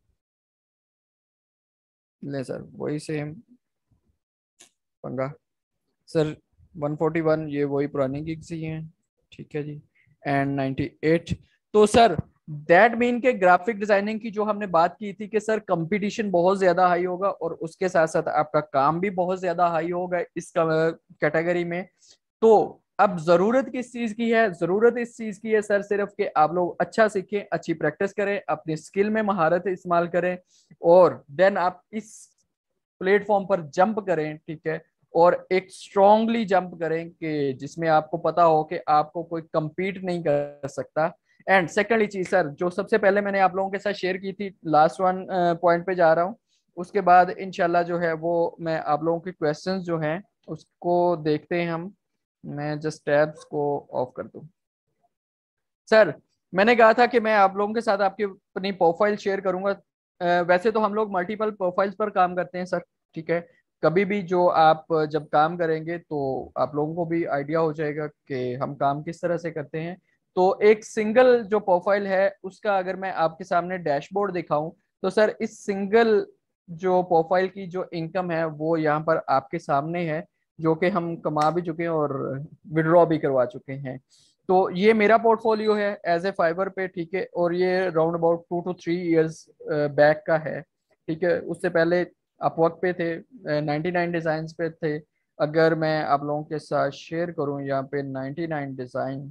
ले सर वही सेम पंगा। सर वन फोर्टी वन ये वही पुरानी गिग्स ही हैं, ठीक है जी। And ninety eight. तो सर दैट मीन के ग्राफिक डिजाइनिंग की जो हमने बात की थी कि सर कंपटीशन बहुत ज्यादा हाई होगा और उसके साथ साथ आपका काम भी बहुत ज्यादा हाई होगा इस कैटेगरी में। तो अब जरूरत किस चीज की है? जरूरत इस चीज की है सर सिर्फ कि आप लोग अच्छा सीखें, अच्छी प्रैक्टिस करें, अपनी स्किल में महारत इस्तेमाल करें, और देन आप इस प्लेटफॉर्म पर जंप करें, ठीक है। और एक स्ट्रांगली जंप करें कि जिसमें आपको पता हो कि आपको कोई compete नहीं कर सकता। एंड सेकेंडली चीज सर, जो सबसे पहले मैंने आप लोगों के साथ शेयर की थी, लास्ट वन पॉइंट पे जा रहा हूँ। उसके बाद इंशाल्लाह जो है वो मैं आप लोगों के क्वेश्चंस जो हैं उसको देखते हैं हम। मैं जस्ट टैब्स को ऑफ कर दूं। सर, मैंने कहा था कि मैं आप लोगों के साथ आपकी अपनी प्रोफाइल शेयर करूंगा। अ, वैसे तो हम लोग मल्टीपल प्रोफाइल्स पर काम करते हैं सर, ठीक है। कभी भी जो आप जब काम करेंगे तो आप लोगों को भी आइडिया हो जाएगा कि हम काम किस तरह से करते हैं। तो एक सिंगल जो प्रोफाइल है उसका अगर मैं आपके सामने डैशबोर्ड दिखाऊं, तो सर इस सिंगल जो प्रोफाइल की जो इनकम है वो यहाँ पर आपके सामने है, जो कि हम कमा भी चुके हैं और विड्रॉ भी करवा चुके हैं। तो ये मेरा पोर्टफोलियो है एज ए फाइबर पे, ठीक है। और ये round about two to three years back का है, ठीक है। उससे पहले अपवर्क पे थे, नाइन्टी नाइन डिजाइन पे थे। अगर मैं आप लोगों के साथ शेयर करूं यहाँ पे नाइन्टी नाइन डिजाइन,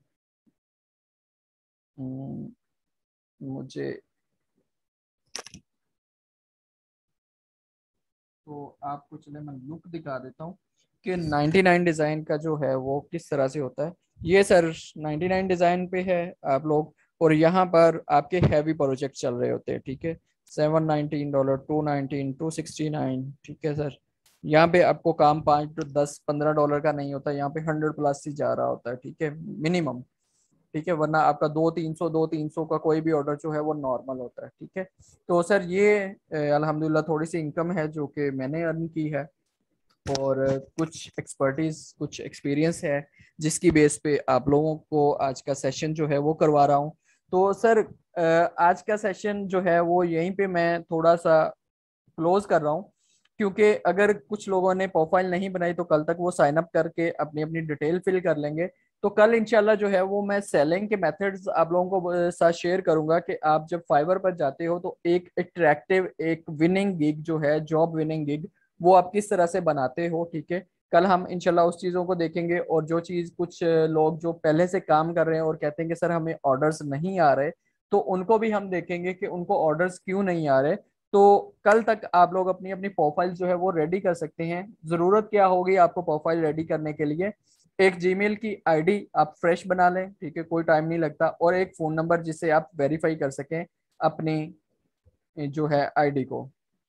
मुझे तो आपको चले मैं लुक दिखा देता हूँ कि नाइन्टी नाइन डिजाइन का जो है वो किस तरह से होता है। ये सर नाइन्टी नाइन डिजाइन पे है आप लोग, और यहाँ पर आपके हैवी प्रोजेक्ट चल रहे होते हैं, ठीक है। Seven nineteen dollar, two nineteen, two sixty nine, ठीक है सर। यहाँ पे आपको काम पाँच to दस पंद्रह डॉलर का नहीं होता, यहाँ पे हंड्रेड प्लस ही जा रहा होता है, ठीक है, मिनिमम। ठीक है, वरना आपका दो तीन सौ दो तीन सौ का कोई भी ऑर्डर जो है वो नॉर्मल होता है, ठीक है। तो सर ये अ, अल्हम्दुलिल्लाह थोड़ी सी इनकम है जो कि मैंने अर्न की है, और अ, कुछ एक्सपर्टीज कुछ एक्सपीरियंस है जिसकी बेस पे आप लोगों को आज का सेशन जो है वो करवा रहा हूँ। तो सर अ, आज का सेशन जो है वो यहीं पे मैं थोड़ा सा क्लोज कर रहा हूँ, क्योंकि अगर कुछ लोगों ने प्रोफाइल नहीं बनाई तो कल तक वो साइन अप करके अपनी अपनी डिटेल फिल कर लेंगे। तो कल इंशाल्लाह जो है वो मैं सेलिंग के मेथड्स आप लोगों को अ, साथ शेयर करूंगा कि आप जब फाइवर पर जाते हो तो एक अट्रैक्टिव एक विनिंग गिग जो है, जॉब विनिंग गिग, वो आप किस तरह से बनाते हो, ठीक है। कल हम इंशाल्लाह उस चीज़ों को देखेंगे। और जो चीज़ कुछ अ, लोग जो पहले से काम कर रहे हैं और कहते हैं कि सर हमें ऑर्डर्स नहीं आ रहे, तो उनको भी हम देखेंगे कि उनको ऑर्डर्स क्यों नहीं आ रहे। तो कल तक आप लोग अपनी अपनी प्रोफाइल जो है वो रेडी कर सकते हैं। जरूरत क्या होगी आपको प्रोफाइल रेडी करने के लिए? एक जीमेल की आईडी आप फ्रेश बना लें, ठीक है, कोई टाइम नहीं लगता, और एक फोन नंबर जिससे आप वेरीफाई कर सकें अपनी जो है आईडी को।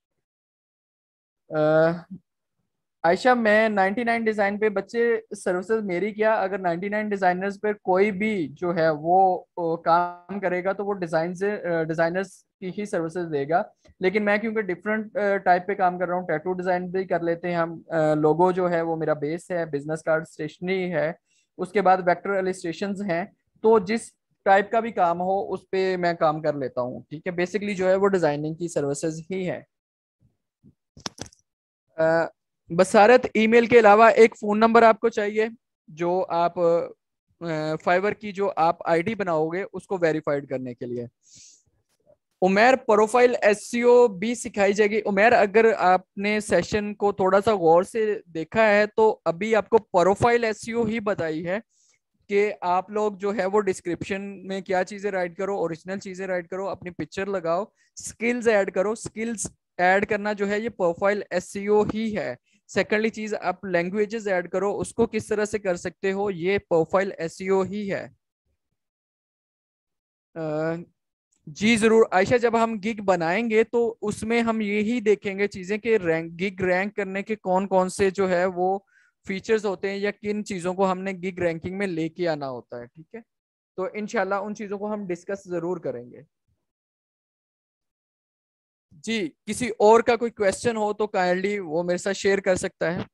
आयशा, मैं नाइन्टी नाइन डिजाइन पे बच्चे सर्विसेज मेरी क्या, अगर नाइन्टी नाइन डिजाइनर्स पे कोई भी जो है वो ओ, काम करेगा तो वो डिजाइन से डिजाइनर्स की ही सर्विसेज देगा। लेकिन मैं क्योंकि डिफरेंट टाइप पे काम कर रहा हूँ, टैटू डिजाइन भी कर लेते हैं हम, लोगो जो है वो मेरा बेस है, बिजनेस कार्ड स्टेशनरी है, उसके बाद वेक्टर इलस्ट्रेशंस हैं। तो जिस टाइप का भी काम हो उस पे मैं काम कर लेता हूँ, ठीक है। बेसिकली जो है वो डिजाइनिंग की सर्विसेज ही है। अ, बसारत ईमेल के अलावा एक फोन नंबर आपको चाहिए, जो आप फाइवर की जो आप आईडी बनाओगे उसको वेरीफाइड करने के लिए। उमेर, प्रोफाइल एसईओ भी सिखाई जाएगी। उमेर, अगर आपने सेशन को थोड़ा सा गौर से देखा है तो अभी आपको प्रोफाइल एसईओ ही बताई है कि आप लोग जो है वो डिस्क्रिप्शन में क्या चीजें राइट करो, ओरिजिनल चीजें राइट करो, अपनी पिक्चर लगाओ, स्किल्स ऐड करो। स्किल्स ऐड करना जो है ये प्रोफाइल एसईओ ही है। सेकेंडली चीज, आप लैंग्वेजेस ऐड करो, उसको किस तरह से कर सकते हो, ये प्रोफाइल एसईओ ही है। अ, जी जरूर आयशा, जब हम गिग बनाएंगे तो उसमें हम यही देखेंगे चीजें कि रैंक गिग रैंक करने के कौन कौन से जो है वो फीचर्स होते हैं, या किन चीजों को हमने गिग रैंकिंग में लेके आना होता है, ठीक है। तो इनशाला उन चीजों को हम डिस्कस जरूर करेंगे। जी, किसी और का कोई क्वेश्चन हो तो काइंडली वो मेरे साथ शेयर कर सकता है।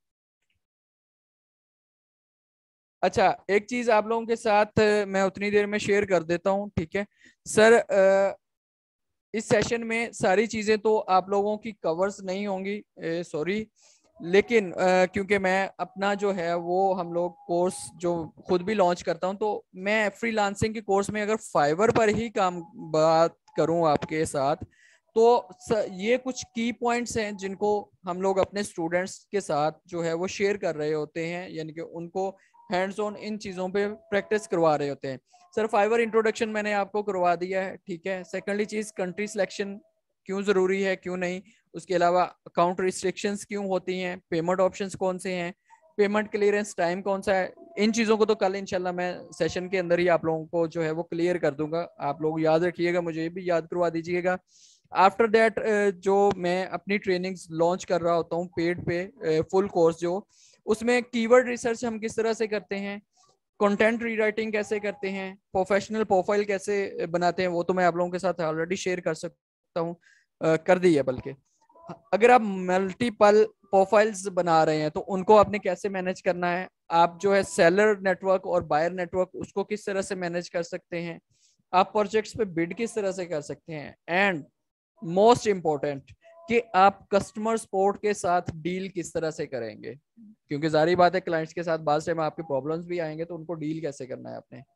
अच्छा, एक चीज आप लोगों के साथ अ, मैं उतनी देर में शेयर कर देता हूँ, ठीक है सर। अ, इस सेशन में सारी चीजें तो आप लोगों की कवर्स नहीं होंगी, सॉरी। लेकिन अ, क्योंकि मैं अपना जो है वो हम लोग कोर्स जो खुद भी लॉन्च करता हूं, तो मैं फ्रीलांसिंग के कोर्स में अगर फाइवर पर ही काम बात करूं आपके साथ, तो स, ये कुछ की पॉइंट्स हैं जिनको हम लोग अपने स्टूडेंट्स के साथ जो है वो शेयर कर रहे होते हैं, यानी कि उनको हैंड्स ऑन इन चीज़ों पे प्रैक्टिस करवा रहे होते हैं। सर, फाइवर इंट्रोडक्शन मैंने आपको करवा दिया है, ठीक है। सेकेंडली चीज, कंट्री सिलेक्शन क्यों जरूरी है, क्यों नहीं, उसके अलावा अकाउंट रिस्ट्रिक्शंस क्यों होती हैं, पेमेंट ऑप्शंस कौन से हैं, पेमेंट क्लियरेंस टाइम कौन सा है, इन चीजों को तो कल इंशाल्लाह मैं सेशन के अंदर ही आप लोगों को जो है वो क्लियर कर दूंगा। आप लोग याद रखिएगा, मुझे भी याद करवा दीजिएगा। आफ्टर दैट जो मैं अपनी ट्रेनिंग्स लॉन्च कर रहा होता हूँ पेड पे, फुल कोर्स जो, उसमें कीवर्ड रिसर्च हम किस तरह से करते हैं, कंटेंट रीराइटिंग कैसे करते हैं, प्रोफेशनल प्रोफाइल कैसे बनाते हैं, वो तो मैं आप लोगों के साथ ऑलरेडी शेयर कर सकता हूँ, कर दी है बल्कि। अगर आप मल्टीपल प्रोफाइल्स बना रहे हैं तो उनको आपने कैसे मैनेज करना है, आप जो है सेलर नेटवर्क और बायर नेटवर्क उसको किस तरह से मैनेज कर सकते हैं, आप प्रोजेक्ट्स पे बिड किस तरह से कर सकते हैं, एंड मोस्ट इंपॉर्टेंट कि आप कस्टमर सपोर्ट के साथ डील किस तरह से करेंगे, क्योंकि जारी बात है क्लाइंट्स के साथ बाद टाइम आपके प्रॉब्लम्स भी आएंगे, तो उनको डील कैसे करना है आपने।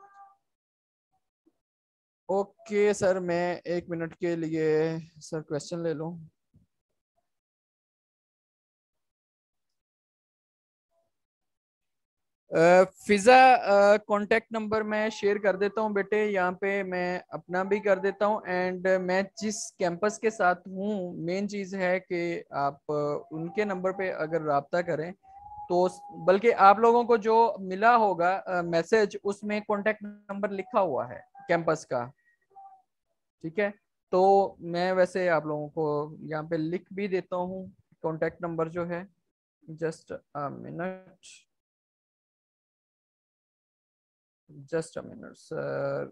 ओके सर, मैं एक मिनट के लिए सर क्वेश्चन ले लूं। फिजा कांटेक्ट नंबर मैं शेयर कर देता हूँ बेटे, यहाँ पे मैं अपना भी कर देता हूँ, एंड मैं जिस कैंपस के साथ हूँ मेन चीज़ है कि आप uh, उनके नंबर पे अगर राब्ता करें तो, बल्कि आप लोगों को जो मिला होगा मैसेज uh, उसमें कांटेक्ट नंबर लिखा हुआ है कैंपस का, ठीक है। तो मैं वैसे आप लोगों को यहाँ पे लिख भी देता हूँ कांटेक्ट नंबर जो है, just a minute, just a minute sir.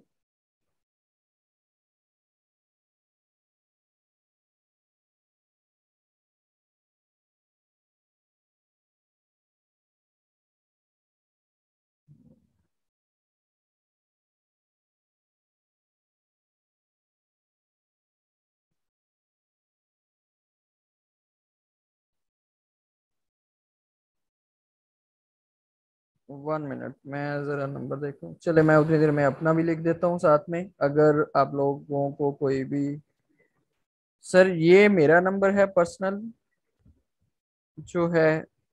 One minute, मैं जरा नंबर देखूं, चले मैं उतनी देर में अपना भी लिख देता हूँ साथ में, अगर आप लोगों को कोई भी। सर ये मेरा नंबर है पर्सनल जो है,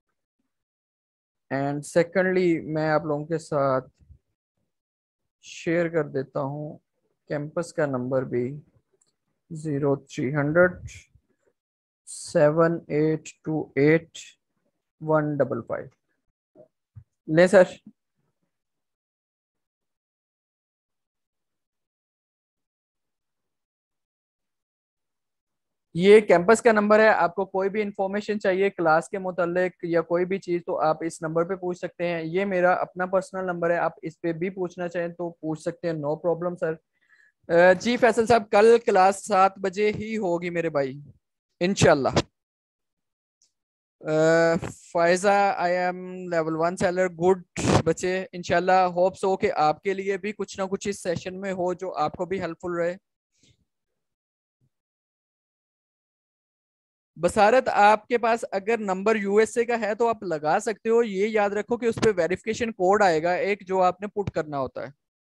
एंड सेकंडली मैं आप लोगों के साथ शेयर कर देता हूँ कैंपस का नंबर भी, zero three hundred, seven eight two eight, one double five. ले सर, ये कैंपस का नंबर है, आपको कोई भी इंफॉर्मेशन चाहिए क्लास के मुतालिक या कोई भी चीज़ तो आप इस नंबर पे पूछ सकते हैं। ये मेरा अपना पर्सनल नंबर है, आप इस पे भी पूछना चाहें तो पूछ सकते हैं, नो प्रॉब्लम सर। अ, जी फैसल साहब, कल क्लास सात बजे ही होगी मेरे भाई, इंशाल्लाह। Faiza, I am level one seller, good बच्चे, इंशाल्लाह होप्स हो कि आपके लिए भी कुछ ना कुछ इस सेशन में हो जो आपको भी हेल्पफुल रहे। बसारत, आपके पास अगर नंबर यूएसए का है तो आप लगा सकते हो, ये याद रखो कि उस पर वेरिफिकेशन कोड आएगा एक जो आपने पुट करना होता है।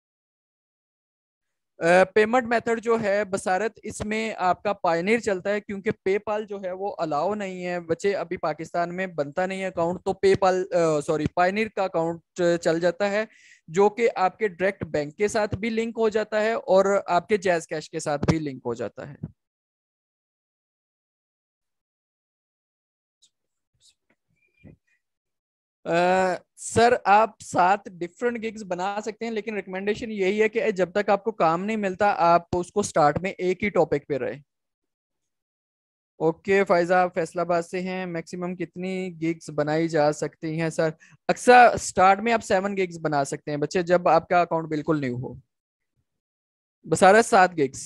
पेमेंट uh, मेथड जो है बसारत, इसमें आपका पायनीर चलता है, क्योंकि पेपाल जो है वो अलाउ नहीं है बच्चे, अभी पाकिस्तान में बनता नहीं है अकाउंट, तो पेपाल सॉरी पायनीर का अकाउंट चल जाता है, जो कि आपके डायरेक्ट बैंक के साथ भी लिंक हो जाता है और आपके जैज कैश के साथ भी लिंक हो जाता है। Uh, सर आप सात डिफरेंट गिग्स बना सकते हैं, लेकिन रिकमेंडेशन यही है कि जब तक आपको काम नहीं मिलता आप उसको स्टार्ट में एक ही टॉपिक पे रहे। ओके फायजा, आप फैसलाबाद से हैं, मैक्सिमम कितनी गिग्स बनाई जा सकती हैं सर? अक्सर स्टार्ट में आप सेवन गिग्स बना सकते हैं बच्चे, जब आपका अकाउंट बिल्कुल न्यू हो। बसारा सात गिग्स।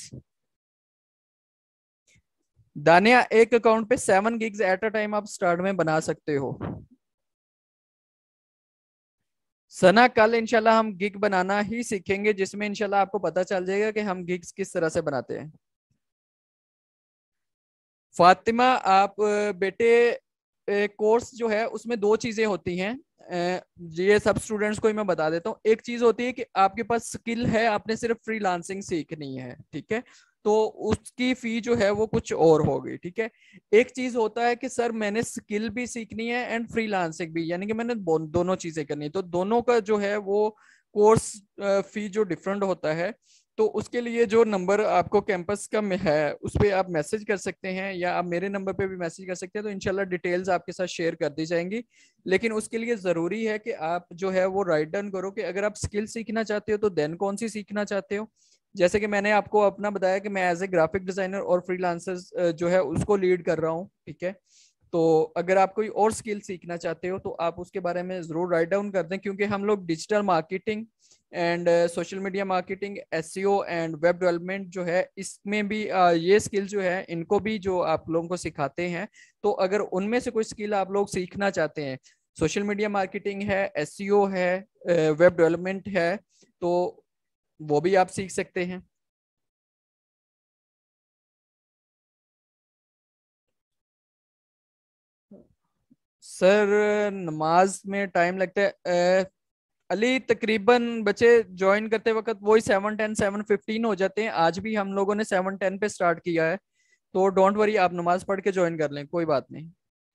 दानिया, एक अकाउंट पे seven gigs at a time आप स्टार्ट में बना सकते हो। सना, कल इंशाल्लाह हम गिग बनाना ही सीखेंगे, जिसमें इंशाल्लाह आपको पता चल जाएगा कि हम गिग्स किस तरह से बनाते हैं। फातिमा, आप अ, बेटे कोर्स जो है उसमें दो चीजें होती हैं, अ, ये सब स्टूडेंट्स को ही मैं बता देता हूँ। एक चीज होती है कि आपके पास स्किल है, आपने सिर्फ फ्रीलांसिंग सीखनी है, ठीक है, तो उसकी फी जो है वो कुछ और होगी, ठीक है। एक चीज होता है कि सर मैंने स्किल भी सीखनी है एंड फ्रीलांसिंग भी, यानी कि मैंने दोनों चीजें करनी है, तो दोनों का जो है वो कोर्स फी जो डिफरेंट होता है, तो उसके लिए जो नंबर आपको कैंपस का में है उस पर आप मैसेज कर सकते हैं, या आप मेरे नंबर पे भी मैसेज कर सकते हैं, तो इंशाल्लाह डिटेल्स आपके साथ शेयर कर दी जाएंगी। लेकिन उसके लिए ज़रूरी है कि आप जो है वो राइट डाउन करो कि अगर आप स्किल सीखना चाहते हो तो देन कौन सी सीखना चाहते हो। जैसे कि मैंने आपको अपना बताया कि मैं एज ए ग्राफिक डिजाइनर और फ्रीलांसर जो है उसको लीड कर रहा हूँ, ठीक है। तो अगर आप कोई और स्किल सीखना चाहते हो तो आप उसके बारे में जरूर राइट डाउन कर दें, क्योंकि हम लोग digital marketing and social media marketing, SEO and web development जो है इसमें भी uh, ये स्किल जो है इनको भी जो आप लोगों को सिखाते हैं। तो अगर उनमें से कोई स्किल आप लोग सीखना चाहते हैं, सोशल मीडिया मार्केटिंग है, एसईओ है, वेब डेवलपमेंट है, तो वो भी आप सीख सकते हैं। सर नमाज में टाइम लगता है अली, तकरीबन बच्चे ज्वाइन करते वक्त वही सेवन टेन सेवन फिफ्टीन हो जाते हैं। आज भी हम लोगों ने सेवन टेन पे स्टार्ट किया है, तो डोंट वरी, आप नमाज पढ़ के ज्वाइन कर लें, कोई बात नहीं।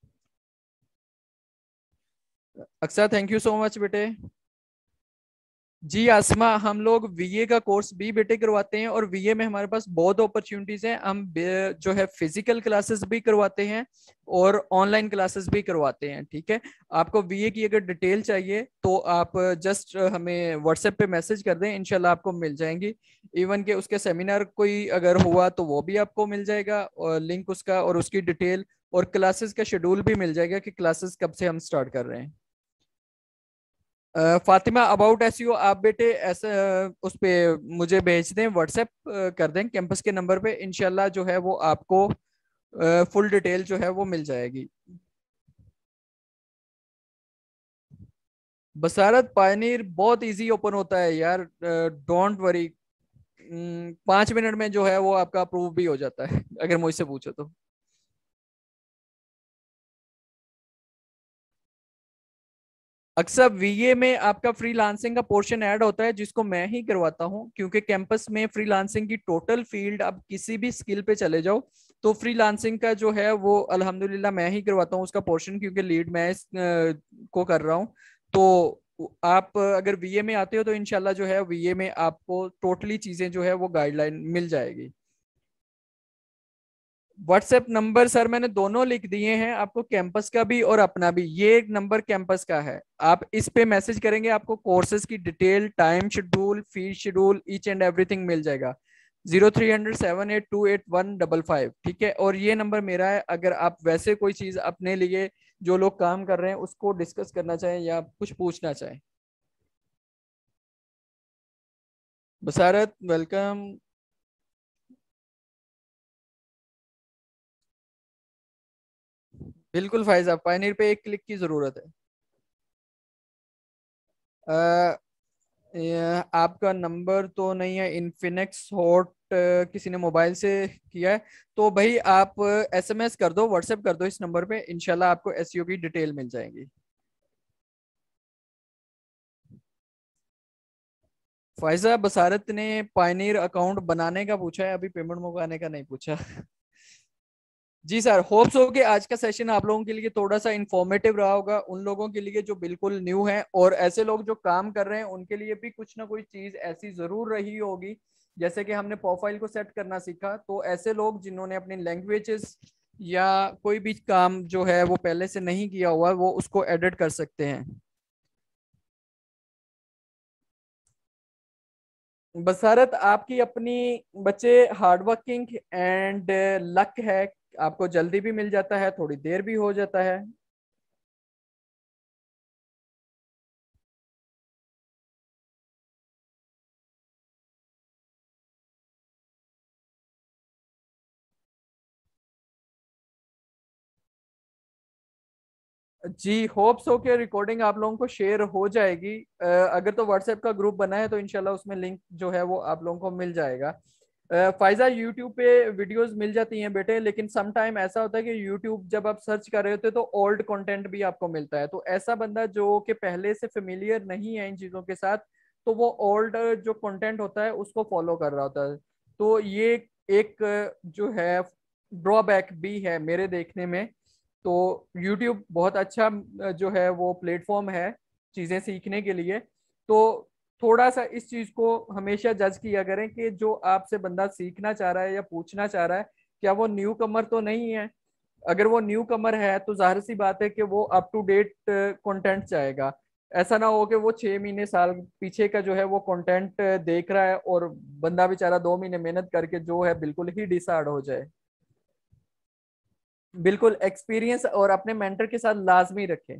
अक्सर थैंक यू सो मच बेटे। जी आसमा, हम लोग वीए का कोर्स भी बेटे करवाते हैं, और वीए में हमारे पास बहुत अपॉर्चुनिटीज हैं। हम बे- जो है फिजिकल क्लासेस भी करवाते हैं और ऑनलाइन क्लासेस भी करवाते हैं, ठीक है। आपको वीए की अगर डिटेल चाहिए तो आप जस्ट हमें व्हाट्सएप पे मैसेज कर दें, इंशाल्लाह आपको मिल जाएंगी। इवन के उसके सेमिनार कोई अगर हुआ तो वो भी आपको मिल जाएगा, और लिंक उसका और उसकी डिटेल और क्लासेस का शेड्यूल भी मिल जाएगा कि क्लासेस कब से हम स्टार्ट कर रहे हैं। अ, फातिमा अबाउट एसईओ आप बेटे ऐसा अ, उस पे मुझे भेज दें, व्हाट्सएप कर दें कैंपस के नंबर पे, इंशाल्लाह जो है वो आपको फुल डिटेल जो है वो मिल जाएगी। बसारत पायनीर बहुत इजी ओपन होता है यार, डोंट वरी। पांच मिनट में जो है वो आपका अप्रूव भी हो जाता है अगर मुझसे पूछो तो। अक्सर वीए में आपका फ्रीलांसिंग का पोर्शन ऐड होता है जिसको मैं ही करवाता हूं, क्योंकि कैंपस में फ्रीलांसिंग की टोटल फील्ड, आप किसी भी स्किल पे चले जाओ तो फ्रीलांसिंग का जो है वो अल्हम्दुलिल्लाह मैं ही करवाता हूं उसका पोर्शन, क्योंकि लीड मैं इस अ, को कर रहा हूं। तो आप अगर वीए में आते हो तो इनशाला जो है वीए में आपको टोटली चीजें जो है वो गाइडलाइन मिल जाएगी। व्हाट्सएप नंबर सर मैंने दोनों लिख दिए हैं आपको, कैंपस का भी और अपना भी। ये एक नंबर कैंपस का है, आप इस पे मैसेज करेंगे आपको कोर्सेज की detail, time schedule, fees schedule, each and everything मिल जाएगा। Zero three hundred seven eight two eight one double five, ठीक है। और ये नंबर मेरा है, अगर आप वैसे कोई चीज अपने लिए जो लोग काम कर रहे हैं उसको डिस्कस करना चाहें या कुछ पूछना चाहें। बसारत वेलकम। बिल्कुल फायजा, पायनीर पे एक क्लिक की जरूरत है। ये आपका नंबर तो नहीं है, इन्फिनेक्स हॉट किसी ने मोबाइल से किया है, तो भाई आप एसएमएस कर दो, व्हाट्सएप कर दो इस नंबर पे, इंशाल्लाह आपको एसईओ की डिटेल मिल जाएगी। फायजा बसारत ने पायनीर अकाउंट बनाने का पूछा है, अभी पेमेंट मंगवाने का नहीं पूछा। जी सर, होप्स हो कि आज का सेशन आप लोगों के लिए थोड़ा सा इंफॉर्मेटिव रहा होगा, उन लोगों के लिए जो बिल्कुल न्यू है, और ऐसे लोग जो काम कर रहे हैं उनके लिए भी कुछ ना कोई चीज ऐसी जरूर रही होगी। जैसे कि हमने प्रोफाइल को सेट करना सीखा, तो ऐसे लोग जिन्होंने अपनी लैंग्वेजेस या कोई भी काम जो है वो पहले से नहीं किया हुआ वो उसको एडिट कर सकते हैं। बसारत आपकी अपनी बच्चे हार्डवर्किंग एंड लक है, आपको जल्दी भी मिल जाता है, थोड़ी देर भी हो जाता है। जी होप्स हो के रिकॉर्डिंग आप लोगों को शेयर हो जाएगी। अ, अगर तो व्हाट्सएप का ग्रुप बना है तो इंशाल्लाह उसमें लिंक जो है वो आप लोगों को मिल जाएगा। अ, फायजा यूट्यूब पे वीडियोस मिल जाती हैं बेटे, लेकिन सम टाइम ऐसा होता है कि यूट्यूब जब आप सर्च कर रहे होते हो तो ओल्ड कंटेंट भी आपको मिलता है, तो ऐसा बंदा जो कि पहले से फेमिलियर नहीं है इन चीज़ों के साथ, तो वो ओल्ड जो कंटेंट होता है उसको फॉलो कर रहा होता है। तो ये एक जो है ड्रॉबैक भी है मेरे देखने में। तो YouTube बहुत अच्छा जो है वो प्लेटफॉर्म है चीजें सीखने के लिए। तो थोड़ा सा इस चीज को हमेशा जज किया करें कि जो आपसे बंदा सीखना चाह रहा है या पूछना चाह रहा है, क्या वो न्यू कमर तो नहीं है। अगर वो न्यू कमर है तो जाहिर सी बात है कि वो अप टू डेट कंटेंट चाहेगा। ऐसा ना हो कि वो छह महीने साल पीछे का जो है वो कंटेंट देख रहा है और बंदा बेचारा दो महीने मेहनत करके जो है बिल्कुल ही डिसहार्ड हो जाए। बिल्कुल एक्सपीरियंस और अपने मेंटर के साथ लाजमी रखें।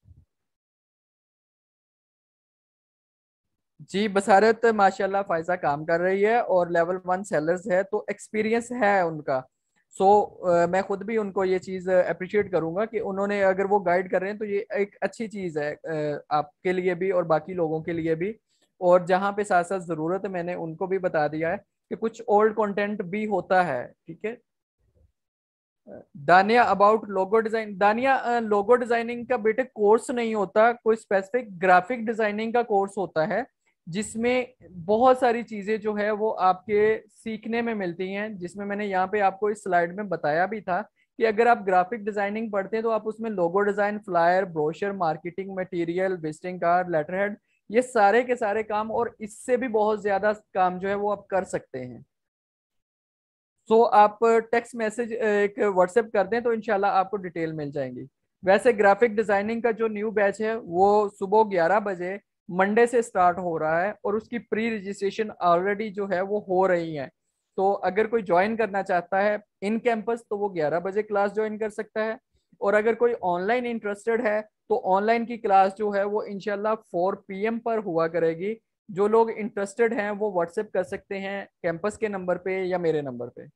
जी बसारत माशाल्लाह फायजा काम कर रही है और लेवल वन सेलर्स है, तो एक्सपीरियंस है उनका। सो so, मैं खुद भी उनको ये चीज़ अप्रिशिएट करूंगा कि उन्होंने अगर वो गाइड कर रहे हैं तो ये एक अच्छी चीज़ है, अ, आपके लिए भी और बाकी लोगों के लिए भी। और जहाँ पे साथ साथ ज़रूरत है मैंने उनको भी बता दिया है कि कुछ ओल्ड कंटेंट भी होता है, ठीक है। दानिया अबाउट लोगो डिजाइन, दानिया लोगो डिजाइनिंग का बेटे कोर्स नहीं होता, कोई स्पेसिफिक ग्राफिक डिजाइनिंग का कोर्स होता है जिसमें बहुत सारी चीजें जो है वो आपके सीखने में मिलती हैं, जिसमें मैंने यहाँ पे आपको इस स्लाइड में बताया भी था कि अगर आप ग्राफिक डिजाइनिंग पढ़ते हैं तो आप उसमें logo design, flyer, brochure, marketing material, visiting card, letterhead, ये सारे के सारे काम और इससे भी बहुत ज्यादा काम जो है वो आप कर सकते हैं। सो आप टेक्स्ट मैसेज एक व्हाट्सएप कर दें तो इंशाल्लाह आपको डिटेल मिल जाएंगी। वैसे ग्राफिक डिजाइनिंग का जो न्यू बैच है वो सुबह ग्यारह बजे मंडे से स्टार्ट हो रहा है और उसकी प्री रजिस्ट्रेशन ऑलरेडी जो है वो हो रही है। तो अगर कोई ज्वाइन करना चाहता है इन कैंपस तो वो ग्यारह बजे क्लास ज्वाइन कर सकता है। और अगर कोई ऑनलाइन इंटरेस्टेड है तो ऑनलाइन की क्लास जो है वो इंशाल्लाह फोर पी एम पर हुआ करेगी। जो लोग इंटरेस्टेड हैं वो व्हाट्सएप कर सकते हैं कैंपस के नंबर पे या मेरे नंबर पे।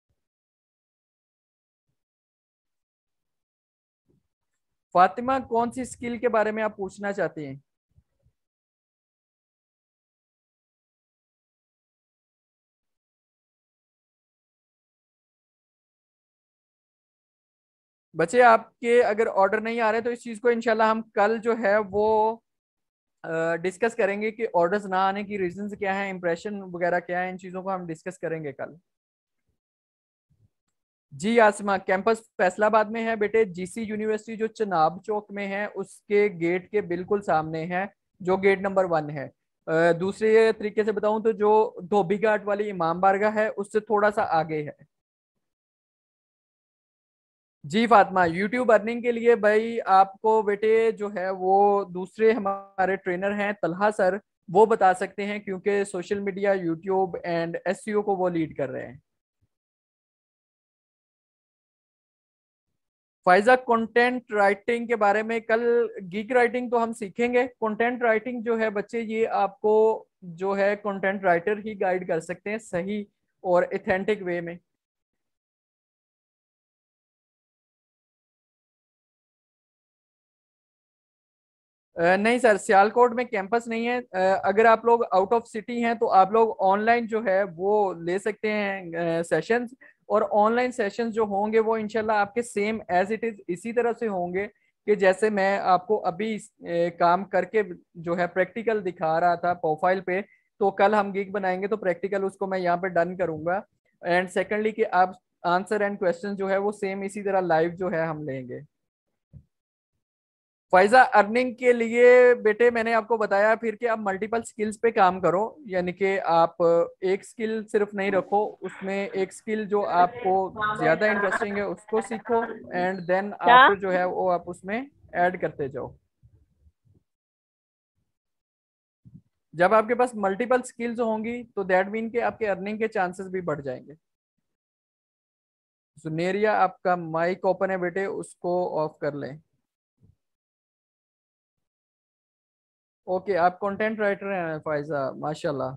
फातिमा कौन सी स्किल के बारे में आप पूछना चाहती हैं? बच्चे आपके अगर ऑर्डर नहीं आ रहे तो इस चीज को इंशाल्लाह हम कल जो है वो डिस्कस करेंगे कि ऑर्डर्स ना आने की रीजंस क्या है, इंप्रेशन वगैरह क्या है, इन चीजों को हम डिस्कस करेंगे कल। जी आसमा कैंपस फैसलाबाद में है बेटे, जीसी यूनिवर्सिटी जो चनाब चौक में है उसके गेट के बिल्कुल सामने है, जो गेट नंबर वन है। अ, दूसरे तरीके से बताऊं तो जो धोबी घाट वाली इमाम बारगाह है उससे थोड़ा सा आगे है। जी फातिमा, यूट्यूब अर्निंग के लिए भाई आपको बेटे जो है वो दूसरे हमारे ट्रेनर हैं तलहा सर, वो बता सकते हैं क्योंकि social media, YouTube and SEO को वो लीड कर रहे हैं। फाइजा कंटेंट राइटिंग के बारे में कल, गीक राइटिंग तो हम सीखेंगे, कंटेंट राइटिंग जो है बच्चे ये आपको जो है कंटेंट राइटर ही गाइड कर सकते हैं सही और एथेंटिक वे में। अ, नहीं सर, सियालकोट में कैंपस नहीं है। अ, अगर आप लोग आउट ऑफ सिटी हैं तो आप लोग ऑनलाइन जो है वो ले सकते हैं सेशंस। और ऑनलाइन सेशंस जो होंगे वो इंशाल्लाह आपके सेम एज इट इज इसी तरह से होंगे कि जैसे मैं आपको अभी इस, अ, काम करके जो है प्रैक्टिकल दिखा रहा था प्रोफाइल पे। तो कल हम गिग बनाएंगे तो प्रैक्टिकल उसको मैं यहाँ पे डन करूंगा। एंड सेकेंडली कि आप आंसर एंड क्वेश्चन जो है वो सेम इसी तरह लाइव जो है हम लेंगे। फायजा अर्निंग के लिए बेटे मैंने आपको बताया फिर कि आप मल्टीपल स्किल्स पे काम करो, यानी कि आप एक स्किल सिर्फ नहीं रखो, उसमें एक स्किल जो आपको ज्यादा इंटरेस्टिंग है उसको सीखो एंड देन क्या? आफ्टर जो है वो आप उसमें ऐड करते जाओ। जब आपके पास मल्टीपल स्किल्स होंगी तो दैट मीन के आपके अर्निंग के चांसेस भी बढ़ जाएंगे। सुनेरिया आपका माइक ओपन है बेटे, उसको ऑफ कर लें। ओके, आप कंटेंट राइटर हैं फायजा, माशाल्लाह।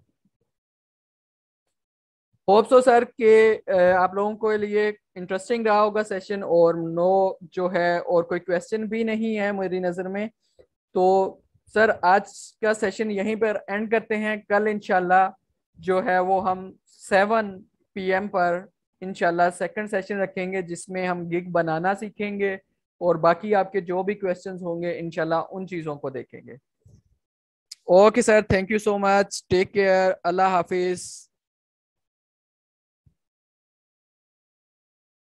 होप सो सर के अ, आप लोगों के लिए इंटरेस्टिंग रहा होगा सेशन, और नो जो है और कोई क्वेश्चन भी नहीं है मेरी नज़र में। तो सर आज का सेशन यहीं पर एंड करते हैं। कल इंशाल्लाह जो है वो हम सेवन पी एम पर इंशाल्लाह सेकंड सेशन रखेंगे जिसमें हम गिग बनाना सीखेंगे और बाकी आपके जो भी क्वेश्चंस होंगे इंशाल्लाह उन चीज़ों को देखेंगे। Okay sir, thank you so much, take care, अल्लाह हाफिज।